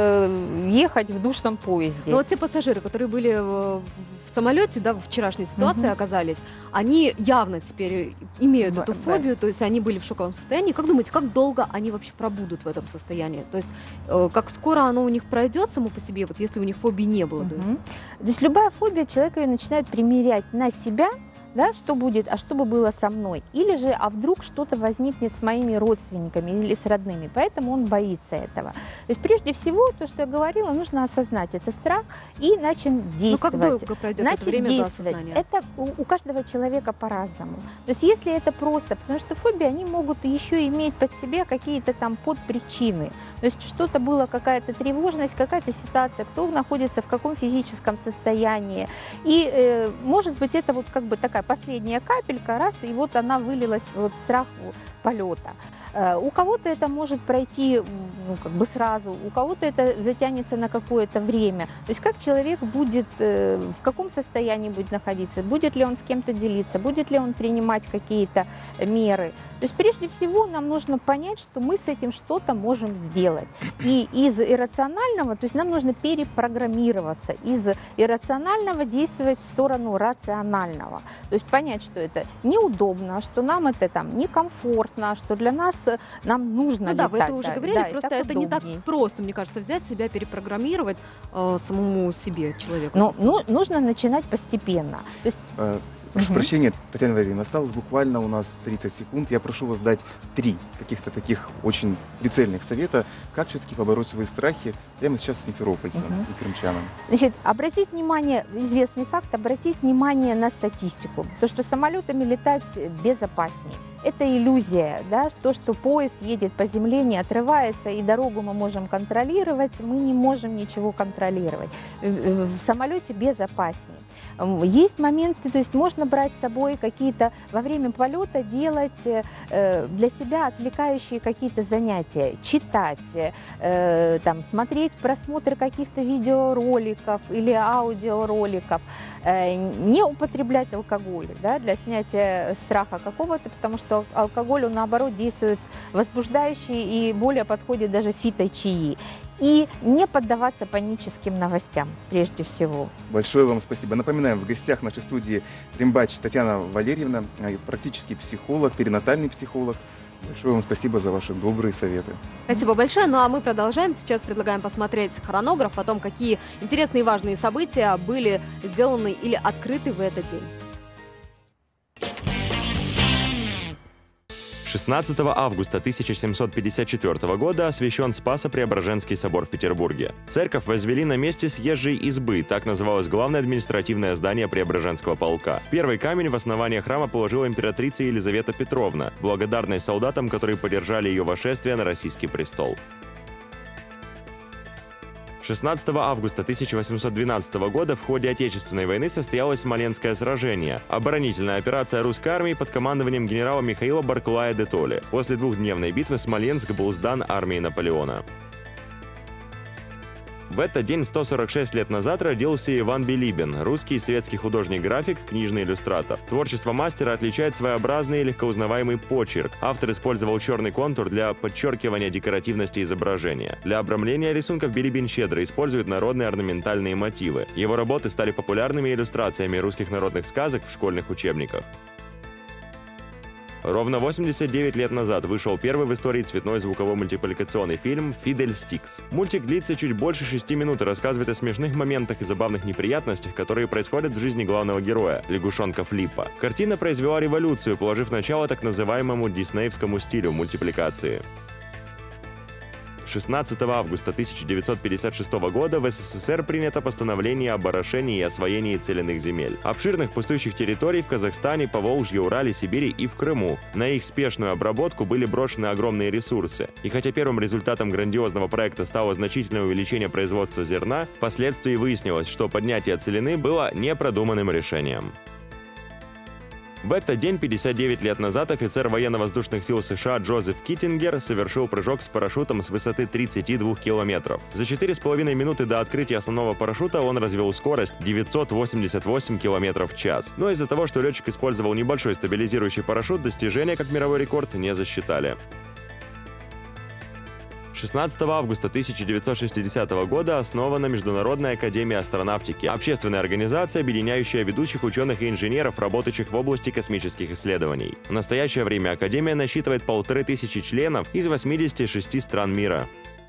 э, ехать в душном поезде. Но вот те пассажиры, которые были в самолете, да, в вчерашней ситуации угу. оказались, они явно теперь имеют да, эту фобию, да. То есть они были в шоковом состоянии. Как думаете, как долго они вообще пробудут в этом состоянии? То есть э, как скоро оно у них пройдет само по себе, вот если у них фобии не было? Угу. То есть любая фобия, человек ее начинает примерять на себя, да, что будет, а что бы было со мной? Или же, а вдруг что-то возникнет с моими родственниками или с родными, поэтому он боится этого. То есть прежде всего, то, что я говорила, нужно осознать этот страх и начать действовать. Ну как долго пройдет начать это время действовать. до осознания? Это у, у каждого человека по-разному. То есть если это просто, потому что фобии, они могут еще иметь под себя какие-то там подпричины. То есть что-то было, какая-то тревожность, какая-то ситуация, кто находится в каком физическом состоянии. И э, может быть это вот как бы такая последняя капелька, раз, и вот она вылилась вот в страх полета. У кого-то это может пройти ну, как бы сразу, у кого-то это затянется на какое-то время. То есть как человек будет, в каком состоянии будет находиться, будет ли он с кем-то делиться, будет ли он принимать какие-то меры. То есть прежде всего нам нужно понять, что мы с этим что-то можем сделать. И из иррационального, то есть нам нужно перепрограммироваться, из иррационального действовать в сторону рационального. То есть понять, что это неудобно, что нам это там некомфортно, что для нас нам нужно ну, да, летать. вы это уже да, говорили, да, просто это удобнее. не так просто, мне кажется, взять себя, перепрограммировать э, самому себе, человеку. Но ну, нужно начинать постепенно. То есть, Прошу угу. прощения, Татьяна Валерьевна, осталось буквально у нас тридцать секунд. Я прошу вас дать три каких-то таких очень прицельных совета, как все-таки побороть свои страхи прямо сейчас с симферопольцам угу. и крымчанам. Значит, обратить внимание, известный факт, обратить внимание на статистику. То, что самолетами летать безопаснее. Это иллюзия, да, то, что поезд едет по земле, не отрывается, и дорогу мы можем контролировать, мы не можем ничего контролировать. В самолете безопаснее. Есть моменты, то есть можно брать с собой какие-то, во время полета делать э, для себя отвлекающие какие-то занятия, читать, э, там, смотреть просмотр каких-то видеороликов или аудиороликов, э, не употреблять алкоголь, да, для снятия страха какого-то, потому что алкоголь, он наоборот действует возбуждающе и более подходит даже фито-чаи. И не поддаваться паническим новостям, прежде всего. Большое вам спасибо. Напоминаем, в гостях нашей студии Трембач Татьяна Валерьевна, практический психолог, перинатальный психолог. Большое вам спасибо за ваши добрые советы. Спасибо большое. Ну а мы продолжаем. Сейчас предлагаем посмотреть хронограф о том, какие интересные и важные события были сделаны или открыты в этот день. шестнадцатого августа тысяча семьсот пятьдесят четвёртого года освящен Спасо-Преображенский собор в Петербурге. Церковь возвели на месте съезжей избы, так называлось главное административное здание Преображенского полка. Первый камень в основание храма положила императрица Елизавета Петровна, благодарность солдатам, которые поддержали ее вошествие на российский престол. шестнадцатого августа тысяча восемьсот двенадцатого года в ходе Отечественной войны состоялось Смоленское сражение. Оборонительная операция русской армии под командованием генерала Михаила Барклая де Толли. После двухдневной битвы Смоленск был сдан армии Наполеона. В этот день сто сорок шесть лет назад родился Иван Билибин, русский светский художник-график, книжный иллюстратор. Творчество мастера отличает своеобразный и легкоузнаваемый почерк. Автор использовал черный контур для подчеркивания декоративности изображения. Для обрамления рисунков Билибин щедро использует народные орнаментальные мотивы. Его работы стали популярными иллюстрациями русских народных сказок в школьных учебниках. Ровно восемьдесят девять лет назад вышел первый в истории цветной звуковой мультипликационный фильм «Фидельстикс». Мультик длится чуть больше шести минут и рассказывает о смешных моментах и забавных неприятностях, которые происходят в жизни главного героя – лягушонка Флиппа. Картина произвела революцию, положив начало так называемому диснеевскому стилю мультипликации. шестнадцатого августа тысяча девятьсот пятьдесят шестого года в СССР принято постановление об орошении и освоении целинных земель. Обширных пустующих территорий в Казахстане, Поволжье, Урале, Сибири и в Крыму. На их спешную обработку были брошены огромные ресурсы. И хотя первым результатом грандиозного проекта стало значительное увеличение производства зерна, впоследствии выяснилось, что поднятие целины было непродуманным решением. В этот день, пятьдесят девять лет назад, офицер военно-воздушных сил США Джозеф Киттингер совершил прыжок с парашютом с высоты тридцати двух километров. За четыре с половиной минуты до открытия основного парашюта он развел скорость девятьсот восемьдесят восемь километров в час. Но из-за того, что летчик использовал небольшой стабилизирующий парашют, достижения как мировой рекорд не засчитали. шестнадцатого августа тысяча девятьсот шестидесятого года основана Международная академия астронавтики, общественная организация, объединяющая ведущих ученых и инженеров, работающих в области космических исследований. В настоящее время академия насчитывает полторы тысячи членов из восьмидесяти шести стран мира.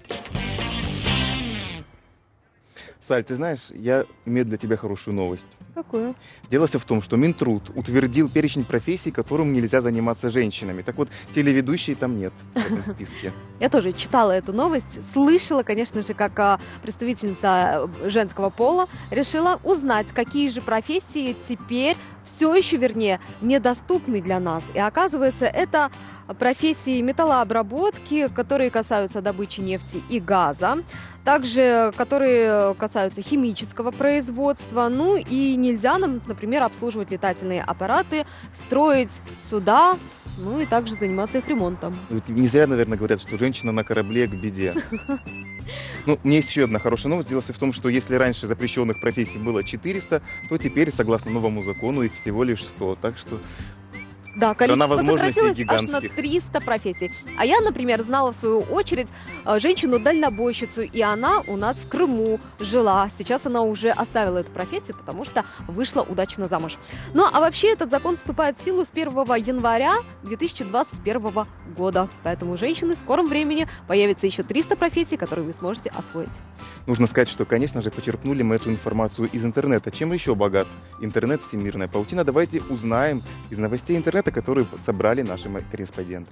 Саль, ты знаешь, я имею для тебя хорошую новость. Какую? Дело все в том, что Минтруд утвердил перечень профессий, которым нельзя заниматься женщинами. Так вот, телеведущей там нет в этом списке. Я тоже читала эту новость, слышала, конечно же, как представительница женского пола, решила узнать, какие же профессии теперь все еще, вернее, недоступны для нас. И оказывается, это профессии металлообработки, которые касаются добычи нефти и газа, также которые касаются химического производства. Ну и нельзя нам, например, обслуживать летательные аппараты, строить суда, ну и также заниматься их ремонтом. Не зря, наверное, говорят, что женщина на корабле к беде. Ну, у меня есть еще одна хорошая новость. Дело в том, что если раньше запрещенных профессий было четыреста, то теперь, согласно новому закону, их всего лишь сто. Так что да, количество сократилось аж на гигантских. триста профессий. А я, например, знала в свою очередь женщину-дальнобойщицу, и она у нас в Крыму жила. Сейчас она уже оставила эту профессию, потому что вышла удачно замуж. Ну, а вообще этот закон вступает в силу с первого января две тысячи двадцать первого года. Поэтому, женщины, в скором времени появится еще триста профессий, которые вы сможете освоить. Нужно сказать, что, конечно же, почерпнули мы эту информацию из интернета. Чем еще богат интернет, всемирная паутина? Давайте узнаем из новостей интернета, которые собрали наши корреспонденты.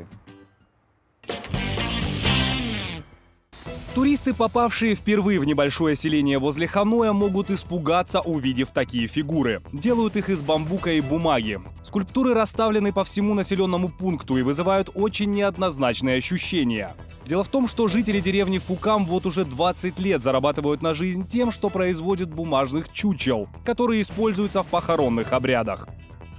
Туристы, попавшие впервые в небольшое селение возле Ханоя, могут испугаться, увидев такие фигуры. Делают их из бамбука и бумаги. Скульптуры расставлены по всему населенному пункту и вызывают очень неоднозначные ощущения. Дело в том, что жители деревни Фукам вот уже двадцать лет зарабатывают на жизнь тем, что производят бумажных чучел, которые используются в похоронных обрядах.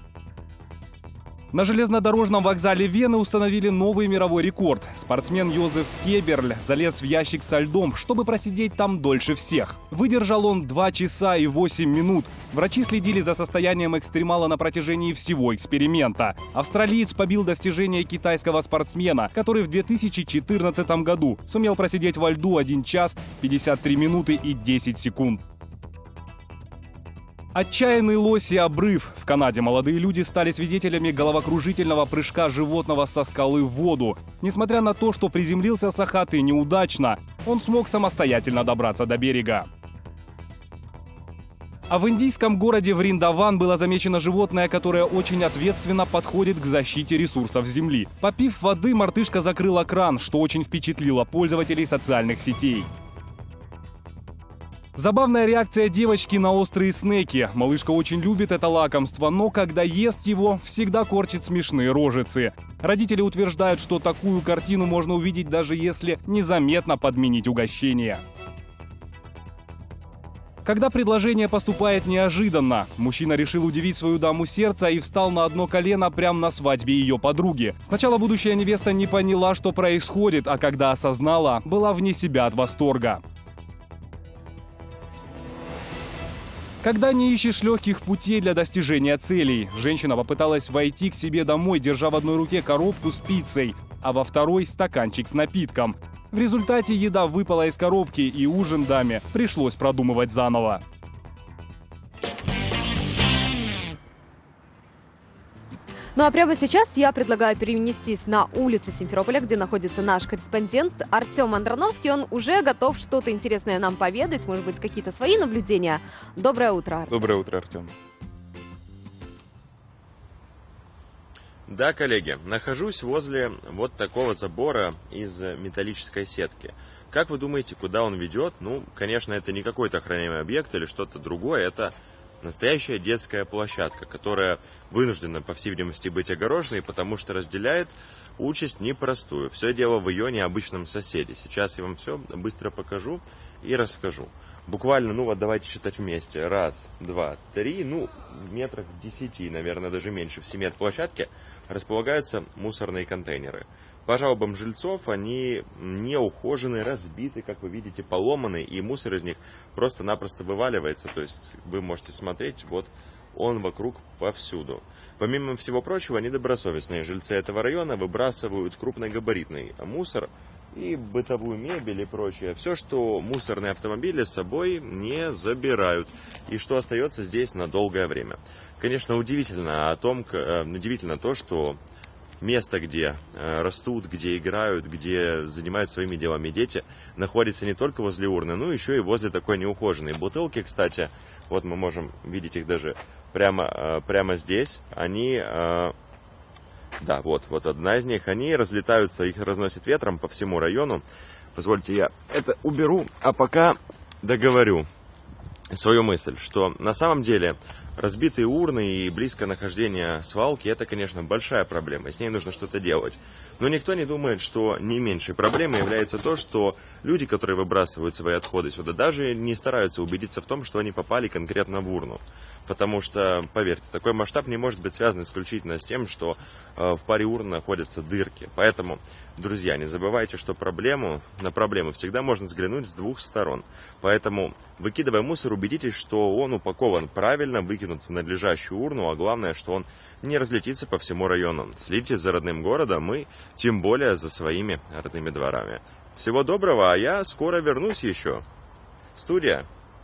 На железнодорожном вокзале Вены установили новый мировой рекорд. Спортсмен Йозеф Кеберль залез в ящик со льдом, чтобы просидеть там дольше всех. Выдержал он два часа и восемь минут. Врачи следили за состоянием экстремала на протяжении всего эксперимента. Австралиец побил достижение китайского спортсмена, который в две тысячи четырнадцатом году сумел просидеть во льду один час, пятьдесят три минуты и десять секунд. Отчаянный лось и обрыв. В Канаде молодые люди стали свидетелями головокружительного прыжка животного со скалы в воду. Несмотря на то, что приземлился Сахаты неудачно, он смог самостоятельно добраться до берега. А в индийском городе Вриндаван было замечено животное, которое очень ответственно подходит к защите ресурсов Земли. Попив воды, мартышка закрыла кран, что очень впечатлило пользователей социальных сетей. Забавная реакция девочки на острые снеки. Малышка очень любит это лакомство, но когда ест его, всегда корчит смешные рожицы. Родители утверждают, что такую картину можно увидеть, даже если незаметно подменить угощение. Когда предложение поступает неожиданно, мужчина решил удивить свою даму сердца и встал на одно колено прямо на свадьбе ее подруги. Сначала будущая невеста не поняла, что происходит, а когда осознала, была вне себя от восторга. Когда не ищешь легких путей для достижения целей, женщина попыталась войти к себе домой, держа в одной руке коробку с пиццей, а во второй – стаканчик с напитком. В результате еда выпала из коробки, и ужин даме пришлось продумывать заново. Ну а прямо сейчас я предлагаю перенестись на улицу Симферополя, где находится наш корреспондент Артем Андроновский. Он уже готов что-то интересное нам поведать, может быть, какие-то свои наблюдения. Доброе утро, Артем. Доброе утро, Артем. Да, коллеги, нахожусь возле вот такого забора из металлической сетки. Как вы думаете, куда он ведет? Ну, конечно, это не какой-то охраняемый объект или что-то другое, это настоящая детская площадка, которая вынуждена, по всей видимости, быть огороженной, потому что разделяет участь непростую. Все дело в ее необычном соседе. Сейчас я вам все быстро покажу и расскажу. Буквально, ну вот давайте считать вместе. Раз, два, три, ну в метрах в десяти, наверное, даже меньше, в семи от площадки располагаются мусорные контейнеры. По жалобам жильцов, они неухожены, разбиты, как вы видите, поломаны, и мусор из них просто-напросто вываливается. То есть вы можете смотреть, вот он вокруг повсюду. Помимо всего прочего, недобросовестные жильцы этого района выбрасывают крупногабаритный мусор и бытовую мебель и прочее. Все, что мусорные автомобили с собой не забирают, и что остается здесь на долгое время. Конечно, удивительно, о том, удивительно то, что место, где э, растут, где играют, где занимаются своими делами дети, находится не только возле урны, но еще и возле такой неухоженной бутылки. Кстати, вот мы можем видеть их даже прямо, э, прямо здесь. Они, э, да, вот, вот одна из них, они разлетаются, их разносит ветром по всему району. Позвольте, я это уберу, а пока договорю свою мысль, что на самом деле Разбитые урны и близкое нахождение свалки – это, конечно, большая проблема, с ней нужно что-то делать. Но никто не думает, что не меньшей проблемой является то, что люди, которые выбрасывают свои отходы сюда, даже не стараются убедиться в том, что они попали конкретно в урну. Потому что, поверьте, такой масштаб не может быть связан исключительно с тем, что э, в паре урн находятся дырки. Поэтому, друзья, не забывайте, что проблему, на проблему всегда можно взглянуть с двух сторон. Поэтому, выкидывая мусор, убедитесь, что он упакован правильно, выкинут в надлежащую урну, а главное, что он не разлетится по всему району. Следите за родным городом и тем более за своими родными дворами. Всего доброго, а я скоро вернусь еще. Студия.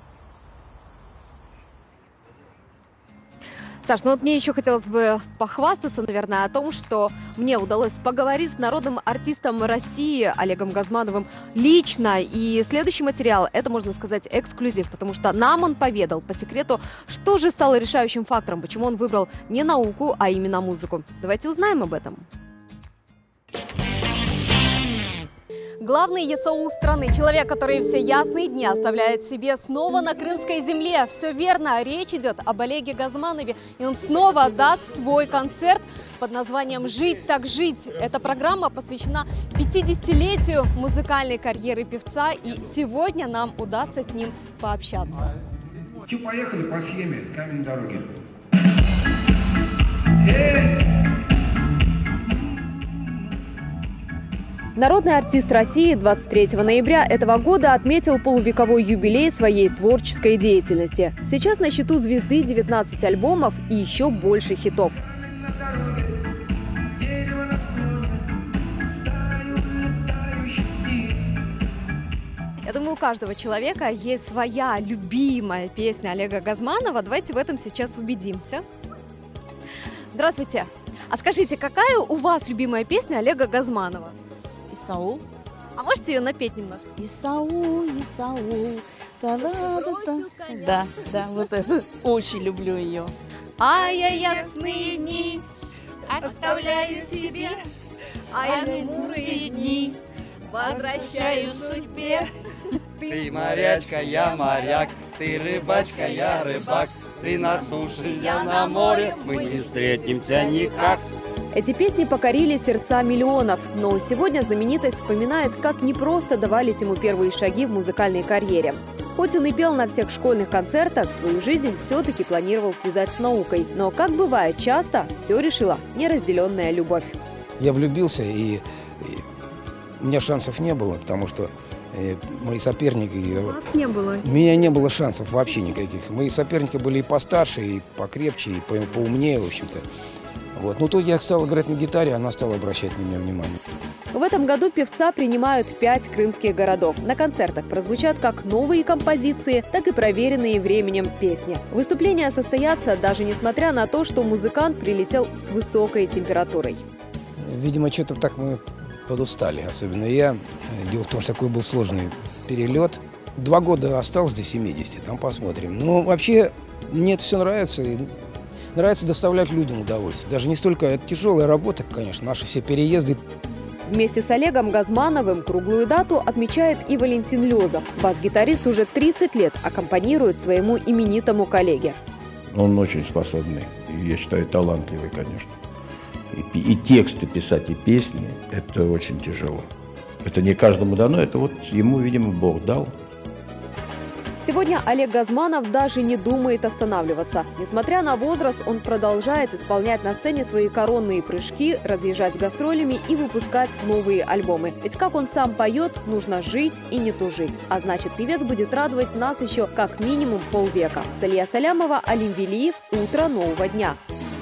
Саш, ну вот мне еще хотелось бы похвастаться, наверное, о том, что мне удалось поговорить с народным артистом России Олегом Газмановым лично. И следующий материал – это, можно сказать, эксклюзив, потому что нам он поведал по секрету, что же стало решающим фактором, почему он выбрал не науку, а именно музыку. Давайте узнаем об этом. Главный ЕСАУ страны, человек, который все ясные дни оставляет себе снова на крымской земле. Все верно, речь идет об Олеге Газманове, и он снова даст свой концерт под названием «Жить так жить». Эта программа посвящена пятидесятилетию музыкальной карьеры певца, и сегодня нам удастся с ним пообщаться. Че, поехали по схеме камень дороги. Народный артист России двадцать третьего ноября этого года отметил полувековой юбилей своей творческой деятельности. Сейчас на счету звезды девятнадцать альбомов и еще больше хитов. Я думаю, у каждого человека есть своя любимая песня Олега Газманова. Давайте в этом сейчас убедимся. Здравствуйте. А скажите, какая у вас любимая песня Олега Газманова? Исаул. А можете ее напеть немножко? Исаул, Исаул. Та-да-да-да. Да, да, вот это. Очень люблю ее. А я ясные дни оставляю себе, а я хмурые дни возвращаю судьбе. Ты морячка, я моряк, ты рыбачка, я рыбак, ты на суше, я на море, мы не встретимся никак. Эти песни покорили сердца миллионов, но сегодня знаменитость вспоминает, как непросто давались ему первые шаги в музыкальной карьере. Хоть он и пел на всех школьных концертах, свою жизнь все-таки планировал связать с наукой. Но, как бывает часто, все решила неразделенная любовь. Я влюбился, и, и у меня шансов не было, потому что э, мои соперники... У вас не было? У меня не было шансов вообще никаких. Мои соперники были и постарше, и покрепче, и по, поумнее, в общем-то. Вот. Ну, то я стал играть на гитаре, она стала обращать на меня внимание. В этом году певца принимают пять крымских городов. На концертах прозвучат как новые композиции, так и проверенные временем песни. Выступления состоятся даже несмотря на то, что музыкант прилетел с высокой температурой. Видимо, что-то так мы подустали, особенно я. Дело в том, что такой был сложный перелет. Два года осталось до семидесяти, там посмотрим. Но вообще мне это все нравится. И нравится доставлять людям удовольствие. Даже не столько это тяжелая работа, конечно, наши все переезды. Вместе с Олегом Газмановым круглую дату отмечает и Валентин Лёзов. Бас-гитарист уже тридцать лет аккомпанирует своему именитому коллеге. Он очень способный, я считаю, талантливый, конечно. И, и тексты писать, и песни – это очень тяжело. Это не каждому дано, это вот ему, видимо, Бог дал. Сегодня Олег Газманов даже не думает останавливаться. Несмотря на возраст, он продолжает исполнять на сцене свои коронные прыжки, разъезжать с гастролями и выпускать новые альбомы. Ведь, как он сам поет, нужно жить и не тужить. А значит, певец будет радовать нас еще как минимум полвека. Салия Салямова, Алим Велиев. Утро нового дня.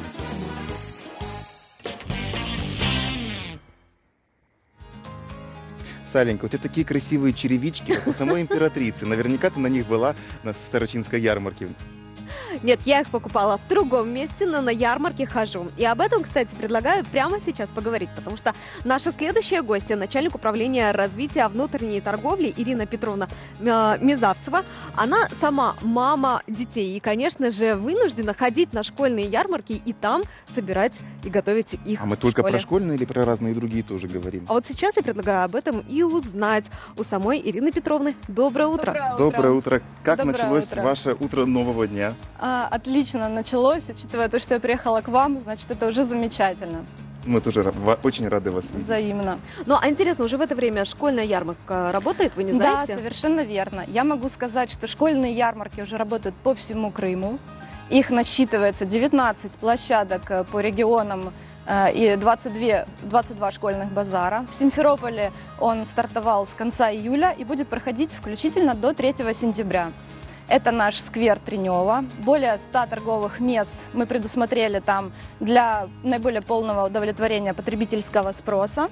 Саленька, у тебя такие красивые черевички, как у самой императрицы. Наверняка ты на них была на Старочинской ярмарке. Нет, я их покупала в другом месте, но на ярмарке хожу. И об этом, кстати, предлагаю прямо сейчас поговорить, потому что наша следующая гостья, начальник управления развития внутренней торговли Ирина Петровна Мезавцева, она сама мама детей и, конечно же, вынуждена ходить на школьные ярмарки и там собирать и готовить их. А мы только про школьные или про разные другие тоже говорим? А вот сейчас я предлагаю об этом и узнать у самой Ирины Петровны. Доброе утро. Доброе утро. Как Доброе началось утро. ваше утро нового дня? а, отлично началось, учитывая то, что я приехала к вам, значит, это уже замечательно. Мы тоже ра- очень рады вас видеть. Взаимно. Ну, а интересно, уже в это время школьная ярмарка работает, вы не знаете? Да, совершенно верно. Я могу сказать, что школьные ярмарки уже работают по всему Крыму. Их насчитывается девятнадцать площадок по регионам и двадцать два, двадцать два школьных базара. В Симферополе он стартовал с конца июля и будет проходить включительно до третьего сентября. Это наш сквер Тренева. Более ста торговых мест мы предусмотрели там для наиболее полного удовлетворения потребительского спроса.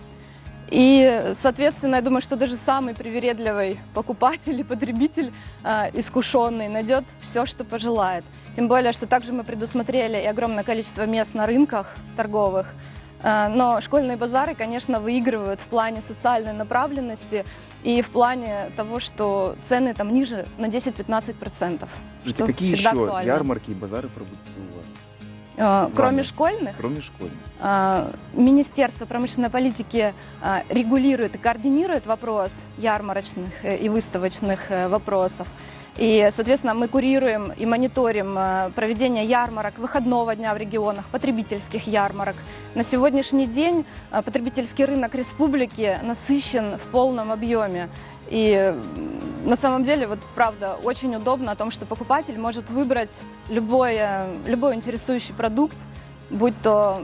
И, соответственно, я думаю, что даже самый привередливый покупатель и потребитель, э, искушенный, найдет все, что пожелает. Тем более, что также мы предусмотрели и огромное количество мест на рынках торговых. Э, но школьные базары, конечно, выигрывают в плане социальной направленности и в плане того, что цены там ниже на десять-пятнадцать процентов. Скажите, какие еще актуально. ярмарки и базары проводятся у вас? Э, кроме школьных? Кроме школьных. Э, Министерство промышленной политики э, регулирует и координирует вопрос ярмарочных э, и выставочных э, вопросов. И, соответственно, мы курируем и мониторим э, проведение ярмарок выходного дня в регионах, потребительских ярмарок. На сегодняшний день э, потребительский рынок республики насыщен в полном объеме. И на самом деле, вот правда, очень удобно о том, что покупатель может выбрать любой, любой интересующий продукт, будь то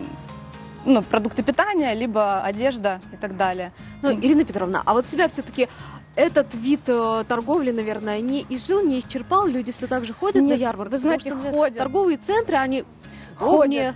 ну, продукты питания, либо одежда и так далее. Ну, Ирина Петровна, а вот себя все-таки этот вид э, торговли, наверное, не изжил, не исчерпал? Люди все так же ходят Нет, на ярмарку? вы знаете, Потому что ходят. Торговые центры, они ходят.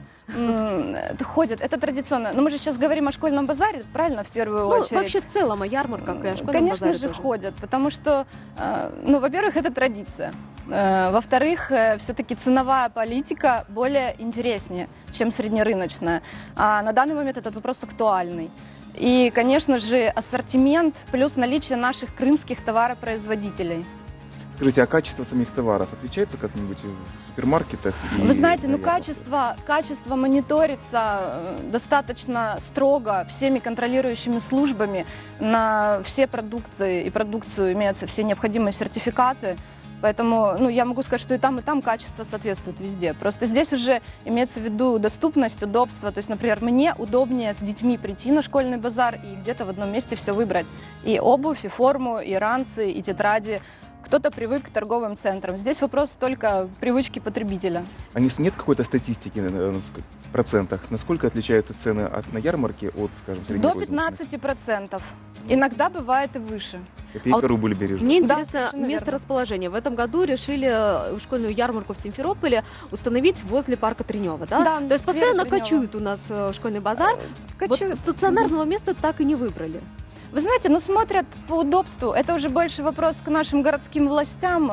Ходят, это традиционно. Но мы же сейчас говорим о школьном базаре, правильно, в первую ну, очередь? Вообще в целом о ярмарках и о школьном Конечно базаре же тоже. ходят, потому что, ну, во-первых, это традиция. Во-вторых, все-таки ценовая политика более интереснее, чем среднерыночная. А на данный момент этот вопрос актуальный. И, конечно же, ассортимент плюс наличие наших крымских товаропроизводителей. Скажите, а качество самих товаров отличается как-нибудь в супермаркетах? Вы знаете, ну качество, качество мониторится достаточно строго всеми контролирующими службами. На все продукты и продукцию имеются все необходимые сертификаты. Поэтому ну, я могу сказать, что и там, и там качество соответствует везде. Просто здесь уже имеется в виду доступность, удобство. То есть, например, мне удобнее с детьми прийти на школьный базар и где-то в одном месте все выбрать. И обувь, и форму, и ранцы, и тетради. Кто-то привык к торговым центрам. Здесь вопрос только привычки потребителя. А нет какой-то статистики в процентах? Насколько отличаются цены от, на ярмарке от, скажем, До пятнадцати процентов. Иногда бывает и выше. Копейка, а рубль бережет. Мне интересно да, место расположения. В этом году решили школьную ярмарку в Симферополе установить возле парка Тренева, да? Да, то есть постоянно Тренева. Кочует у нас школьный базар. Кочует. Вот стационарного места так и не выбрали. Вы знаете, ну смотрят по удобству. Это уже больше вопрос к нашим городским властям.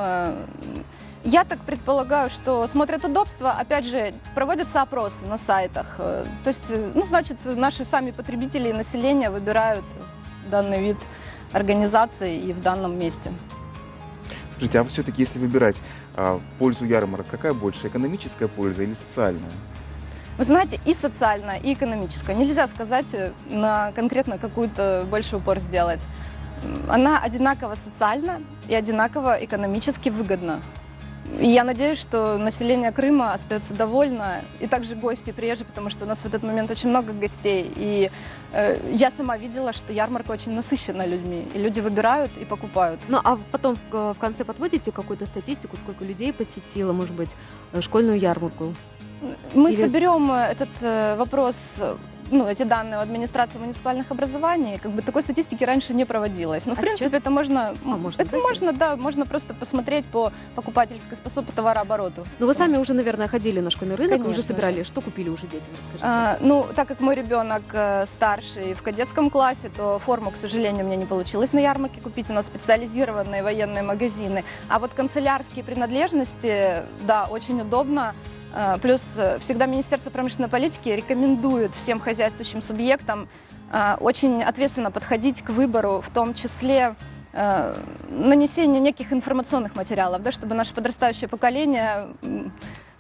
Я так предполагаю, что смотрят удобство. Опять же, проводятся опросы на сайтах. То есть, ну, значит, наши сами потребители и население выбирают данный вид организации и в данном месте. Скажите, а все-таки, если выбирать а, пользу ярмарок, какая больше, экономическая польза или социальная? Вы знаете, и социальная, и экономическая. Нельзя сказать на конкретно какую-то больше упор сделать. Она одинаково социальна и одинаково экономически выгодна. И я надеюсь, что население Крыма остается довольно, и также гости приезжие, потому что у нас в этот момент очень много гостей. И э, я сама видела, что ярмарка очень насыщена людьми, и люди выбирают и покупают. Ну а потом в конце подводите какую-то статистику, сколько людей посетило, может быть, школьную ярмарку? Мы Или... соберем этот э, вопрос, ну, эти данные у администрации муниципальных образований. Как бы такой статистики раньше не проводилось. Но, а в принципе, сейчас? это можно, а, можно, это можно, да, можно просто посмотреть по покупательской способу, по товарообороту. Ну, вы сами уже, наверное, ходили на школьный рынок, Конечно. уже собирали. Что купили уже детям? А, ну, так как мой ребенок э, старший в кадетском классе, то форму, к сожалению, мне не получилось на ярмарке купить. У нас специализированные военные магазины. А вот канцелярские принадлежности, да, очень удобно. Плюс всегда Министерство промышленной политики рекомендует всем хозяйствующим субъектам очень ответственно подходить к выбору, в том числе нанесения неких информационных материалов, да, чтобы наше подрастающее поколение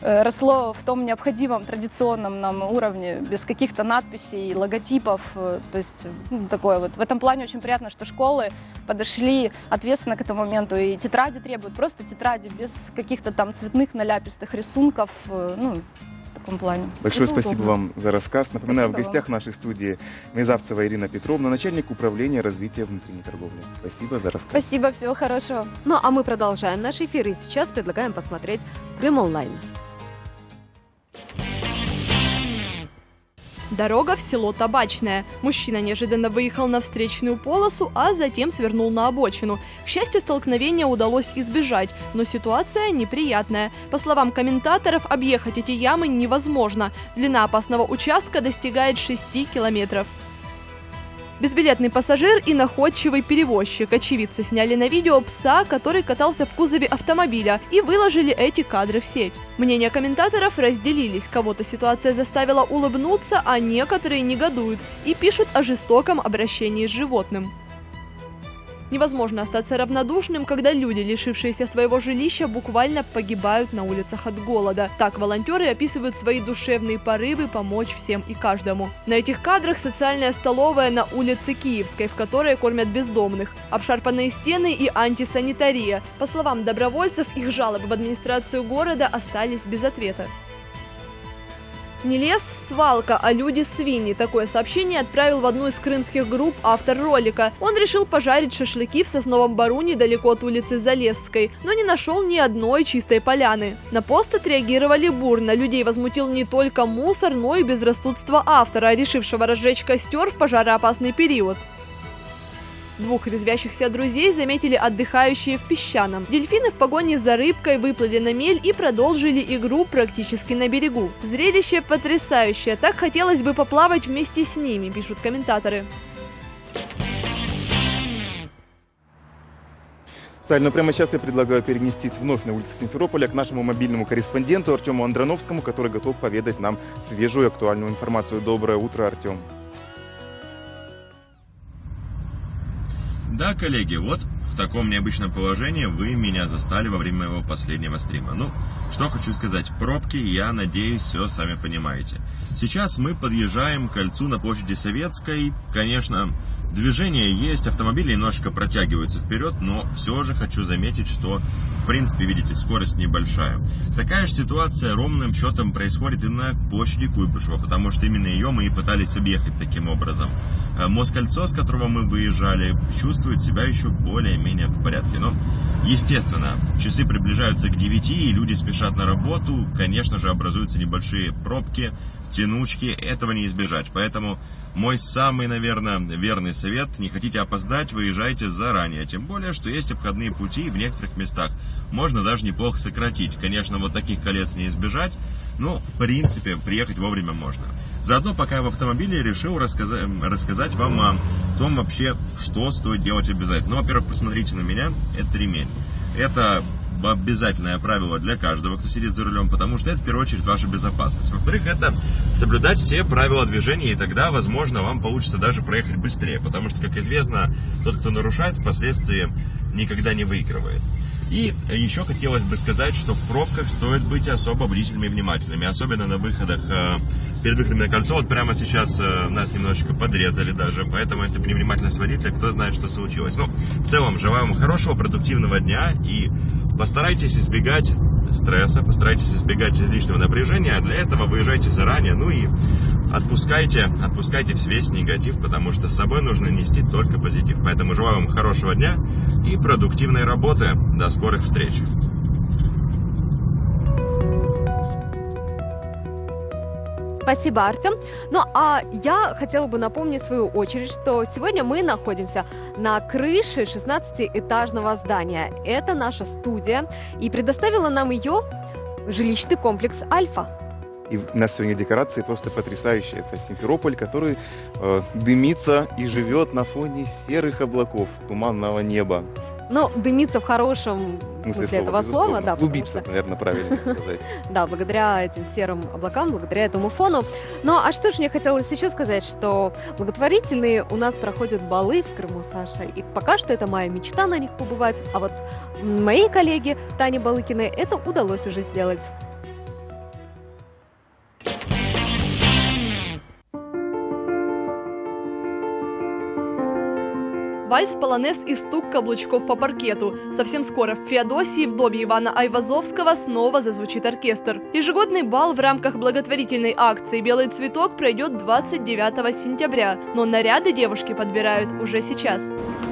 росло в том необходимом традиционном нам уровне, без каких-то надписей, логотипов. То есть ну, такое вот. В этом плане очень приятно, что школы подошли ответственно к этому моменту. И тетради требуют, просто тетради, без каких-то там цветных наляпистых рисунков. Ну, в таком плане. Большое спасибо вам за рассказ. Напоминаю, Спасибо в гостях вам. нашей студии Мезавцева Ирина Петровна, начальник управления развития внутренней торговли. Спасибо за рассказ. Спасибо, всего хорошего. Ну а мы продолжаем наш эфир и сейчас предлагаем посмотреть Крым онлайн. Дорога в село Табачное. Мужчина неожиданно выехал на встречную полосу, а затем свернул на обочину. К счастью, столкновения удалось избежать, но ситуация неприятная. По словам комментаторов, объехать эти ямы невозможно. Длина опасного участка достигает шести километров. Безбилетный пассажир и находчивый перевозчик. Очевидцы сняли на видео пса, который катался в кузове автомобиля, и выложили эти кадры в сеть. Мнения комментаторов разделились. Кого-то ситуация заставила улыбнуться, а некоторые негодуют и пишут о жестоком обращении с животным. Невозможно остаться равнодушным, когда люди, лишившиеся своего жилища, буквально погибают на улицах от голода. Так волонтеры описывают свои душевные порывы помочь всем и каждому. На этих кадрах социальная столовая на улице Киевской, в которой кормят бездомных, обшарпанные стены и антисанитария. По словам добровольцев, их жалобы в администрацию города остались без ответа. Не лес, свалка, а люди-свиньи. Такое сообщение отправил в одну из крымских групп автор ролика. Он решил пожарить шашлыки в Сосновом Бору недалеко от улицы Залесской, но не нашел ни одной чистой поляны. На пост отреагировали бурно. Людей возмутил не только мусор, но и безрассудство автора, решившего разжечь костер в пожароопасный период. Двух резвящихся друзей заметили отдыхающие в Песчаном. Дельфины в погоне за рыбкой выплыли на мель и продолжили игру практически на берегу. Зрелище потрясающее, так хотелось бы поплавать вместе с ними, пишут комментаторы. Сталь, но прямо сейчас я предлагаю перенестись вновь на улицу Симферополя к нашему мобильному корреспонденту Артему Андрановскому, который готов поведать нам свежую и актуальную информацию. Доброе утро, Артем. Да, коллеги, вот в таком необычном положении вы меня застали во время моего последнего стрима. Ну, что хочу сказать, пробки, я надеюсь, все сами понимаете. Сейчас мы подъезжаем к кольцу на площади Советской. Конечно, движение есть, автомобили немножко протягиваются вперед, но все же хочу заметить, что, в принципе, видите, скорость небольшая. Такая же ситуация ровным счетом происходит и на площади Куйбышева, потому что именно ее мы и пытались объехать таким образом. Москольцо, с которого мы выезжали, чувствует себя еще более-менее в порядке. Но, естественно, часы приближаются к девяти, и люди спешат на работу. Конечно же, образуются небольшие пробки, тянучки. Этого не избежать. Поэтому мой самый, наверное, верный совет: не хотите опоздать, выезжайте заранее. Тем более, что есть обходные пути, и в некоторых местах можно даже неплохо сократить. Конечно, вот таких колец не избежать, но, в принципе, приехать вовремя можно. Заодно, пока я в автомобиле, решил рассказать, рассказать вам о том вообще, что стоит делать обязательно. Ну, во-первых, посмотрите на меня, это ремень. Это обязательное правило для каждого, кто сидит за рулем, потому что это, в первую очередь, ваша безопасность. Во-вторых, это соблюдать все правила движения, и тогда, возможно, вам получится даже проехать быстрее, потому что, как известно, тот, кто нарушает, впоследствии никогда не выигрывает. И еще хотелось бы сказать, что в пробках стоит быть особо бдительными и внимательными, особенно на выходах, перед выходом на кольцо. Вот прямо сейчас нас немножечко подрезали даже, поэтому, если бы не внимательность водителя, кто знает, что случилось. Ну, в целом, желаю вам хорошего, продуктивного дня, и постарайтесь избегать стресса, постарайтесь избегать излишнего напряжения, а для этого выезжайте заранее, ну и отпускайте, отпускайте весь негатив, потому что с собой нужно нести только позитив. Поэтому желаю вам хорошего дня и продуктивной работы. До скорых встреч! Спасибо, Артем. Ну, а я хотела бы напомнить в свою очередь, что сегодня мы находимся на крыше шестнадцатиэтажного здания. Это наша студия, и предоставила нам ее жилищный комплекс «Альфа». И у нас сегодня декорации просто потрясающие. Это Симферополь, который э, дымится и живет на фоне серых облаков, туманного неба. Ну, дымится в хорошем смысле слова, этого слова, да. Клубиться, что... наверное, правильно сказать. Да, благодаря этим серым облакам, благодаря этому фону. Ну, а что же мне хотелось еще сказать, что благотворительные у нас проходят балы в Крыму, Саша, и пока что это моя мечта на них побывать, а вот моей коллеге Тане Балыкиной это удалось уже сделать. Вальс, полонез и стук каблучков по паркету. Совсем скоро в Феодосии в доме Ивана Айвазовского снова зазвучит оркестр. Ежегодный бал в рамках благотворительной акции «Белый цветок» пройдет двадцать девятого сентября, но наряды девушки подбирают уже сейчас.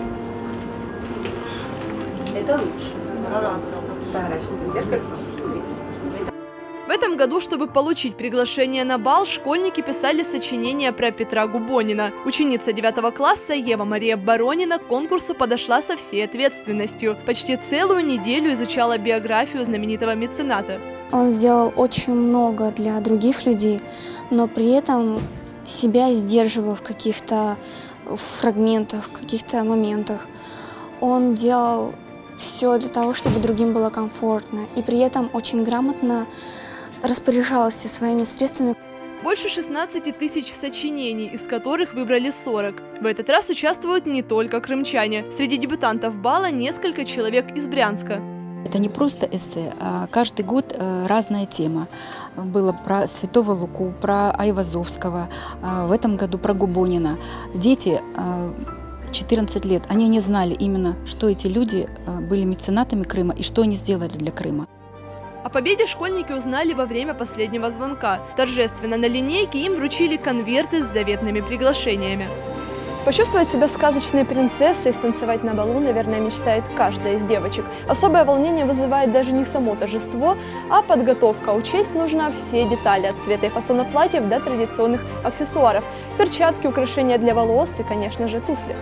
Это лучше. Гораздо лучше. Поворачивайте зеркальцем. Смотрите. В этом году, чтобы получить приглашение на бал, школьники писали сочинение про Петра Губонина. Ученица девятого класса Ева Мария Баронина к конкурсу подошла со всей ответственностью. Почти целую неделю изучала биографию знаменитого мецената. Он сделал очень много для других людей, но при этом себя сдерживал в каких-то фрагментах, в каких-то моментах. Он делал все для того, чтобы другим было комфортно, и при этом очень грамотно распоряжался своими средствами. Больше шестнадцати тысяч сочинений, из которых выбрали сорок. В этот раз участвуют не только крымчане. Среди дебютантов бала несколько человек из Брянска. Это не просто эссе, а каждый год разная тема. Было про Святого Луку, про Айвазовского, в этом году про Губонина. Дети четырнадцать лет, они не знали именно, что эти люди были меценатами Крыма и что они сделали для Крыма. О победе школьники узнали во время последнего звонка. Торжественно на линейке им вручили конверты с заветными приглашениями. Почувствовать себя сказочной принцессой и станцевать на балу, наверное, мечтает каждая из девочек. Особое волнение вызывает даже не само торжество, а подготовка. Учесть нужно все детали, от цвета и фасона платьев до традиционных аксессуаров. Перчатки, украшения для волос и, конечно же, туфли.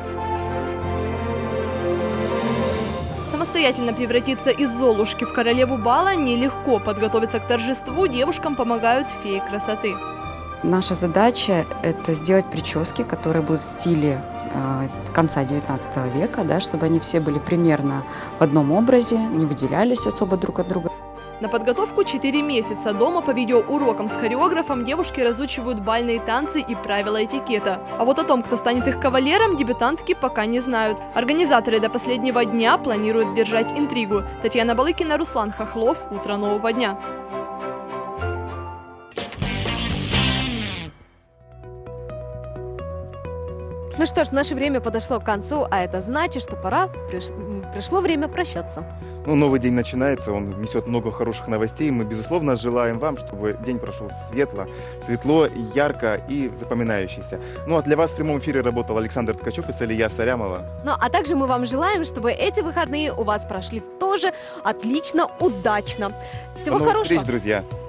Самостоятельно превратиться из Золушки в королеву бала нелегко. Подготовиться к торжеству девушкам помогают феи красоты. Наша задача – это сделать прически, которые будут в стиле э, конца девятнадцатого века, да, чтобы они все были примерно в одном образе, не выделялись особо друг от друга. На подготовку четыре месяца. Дома по видеоурокам с хореографом девушки разучивают бальные танцы и правила этикета. А вот о том, кто станет их кавалером, дебютантки пока не знают. Организаторы до последнего дня планируют держать интригу. Татьяна Балыкина, Руслан Хохлов. Утро нового дня. Ну что ж, наше время подошло к концу, а это значит, что пора, приш... пришло время прощаться. Ну, новый день начинается, он несет много хороших новостей. Мы, безусловно, желаем вам, чтобы день прошел светло, светло, ярко и запоминающийся. Ну, а для вас в прямом эфире работал Александр Ткачев и Салия Сарямова. Ну, а также мы вам желаем, чтобы эти выходные у вас прошли тоже отлично, удачно. Всего До новых хорошего. встреч, друзья!